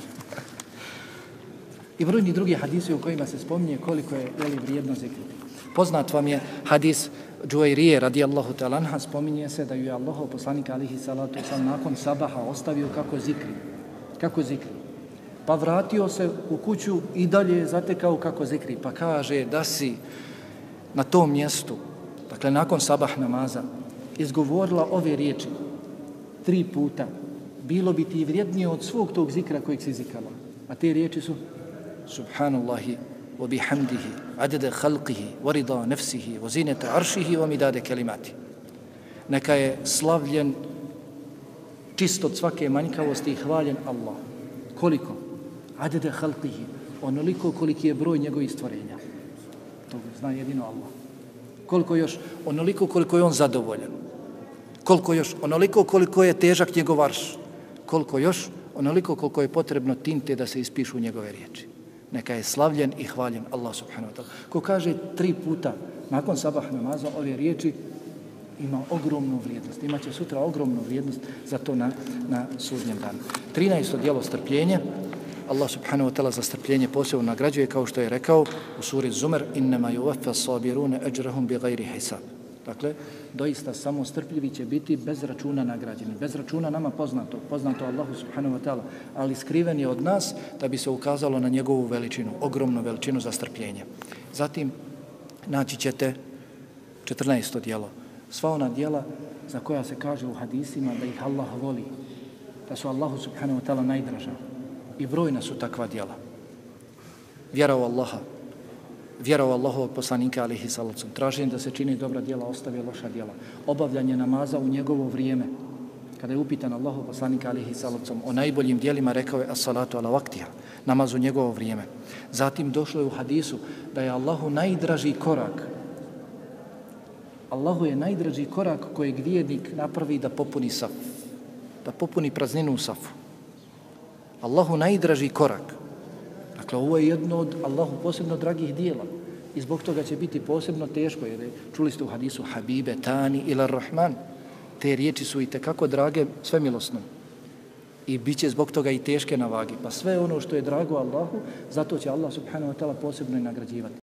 I brojni drugi hadisi u kojima se spominje koliko je vrijedno zikriti. Poznat vam je hadis Džuajrije radijallahu ta'ala anha, spominje se da ju je Allahov poslanik alejhi salatu vesselam nakon sabaha ostavio kako zikri. Pa vratio se u kuću i dalje je zatekao kako zikri. Pa kaže da si na tom mjestu, dakle nakon sabah namaza, izgovorila ove riječi 3 puta, bilo bi ti vrijednije od svog tog zikra kojeg si zikala. A te riječi su: Subhanallahi wa bihamdihi, adada khalqihi, wa rida nafsihi, wa zinata arshihi, wa midade kelimati. Neka je slavljen, čist od svake manjkavosti i hvaljen Allah. Koliko? Adada khalqihi, onoliko koliki je broj njegovih stvorenja. To zna jedino Allah. Koliko još? Onoliko koliko je on zadovoljan. Koliko još? Onoliko koliko je težak njegov arš. Koliko još? Onoliko koliko je potrebno tinte da se ispišu njegove riječi. Neka je slavljen i hvaljen Allah subhanahu wa ta'ala. Ko kaže 3 puta nakon sabah namaza ove riječi, ima ogromnu vrijednost. Imaće sutra ogromnu vrijednost za to na sudnjem danu. 13. djelo strpljenje. Allah subhanahu wa ta'ala za strpljenje posebno nagrađuje, kao što je rekao u suri Zumer: "Innama yuwaffa as-sabiruna ajrahum bighayri hisab." Dakle, doista samo strpljivi će biti bez računa nagrađeni. Bez računa nama poznato Allahu subhanahu wa ta'ala, ali skriven je od nas da bi se ukazalo na njegovu veličinu, ogromnu veličinu za strpljenje. Zatim naći ćete 14. djelo. Sva ona djela za koja se kaže u hadisima da ih Allah voli, da su Allahu subhanahu wa ta'ala najdraža. I brojna su takva djela. Vjera u Allaha, vjera u Allahovog poslanika alejhi salatu vesselam, traženje da se čini dobra djela, ostavi loša djela, obavljanje namaza u njegovo vrijeme. Kada je upitan Allahov poslanik alejhi salatu vesselam o najboljim djelima, rekao je: "As-salatu ala waqtiha", namaz u njegovo vrijeme. Zatim došlo je u hadisu da je Allahu najdraži korak. Allahu je najdraži korak kojeg vjernik napravi da popuni saf, da popuni prazninu u safu. Allahu najdraži korak. Dakle, ovo je jedno od Allahu posebno dragih dijela i zbog toga će biti posebno teško, jer čuli ste u hadisu: "Habibe tani ila rahman." Te riječi su i tekako drage svemilosnom i bit će zbog toga i teške na vagi. Pa sve ono što je drago Allahu, zato će Allah subhanahu wa ta'ala posebno i nagrađivati.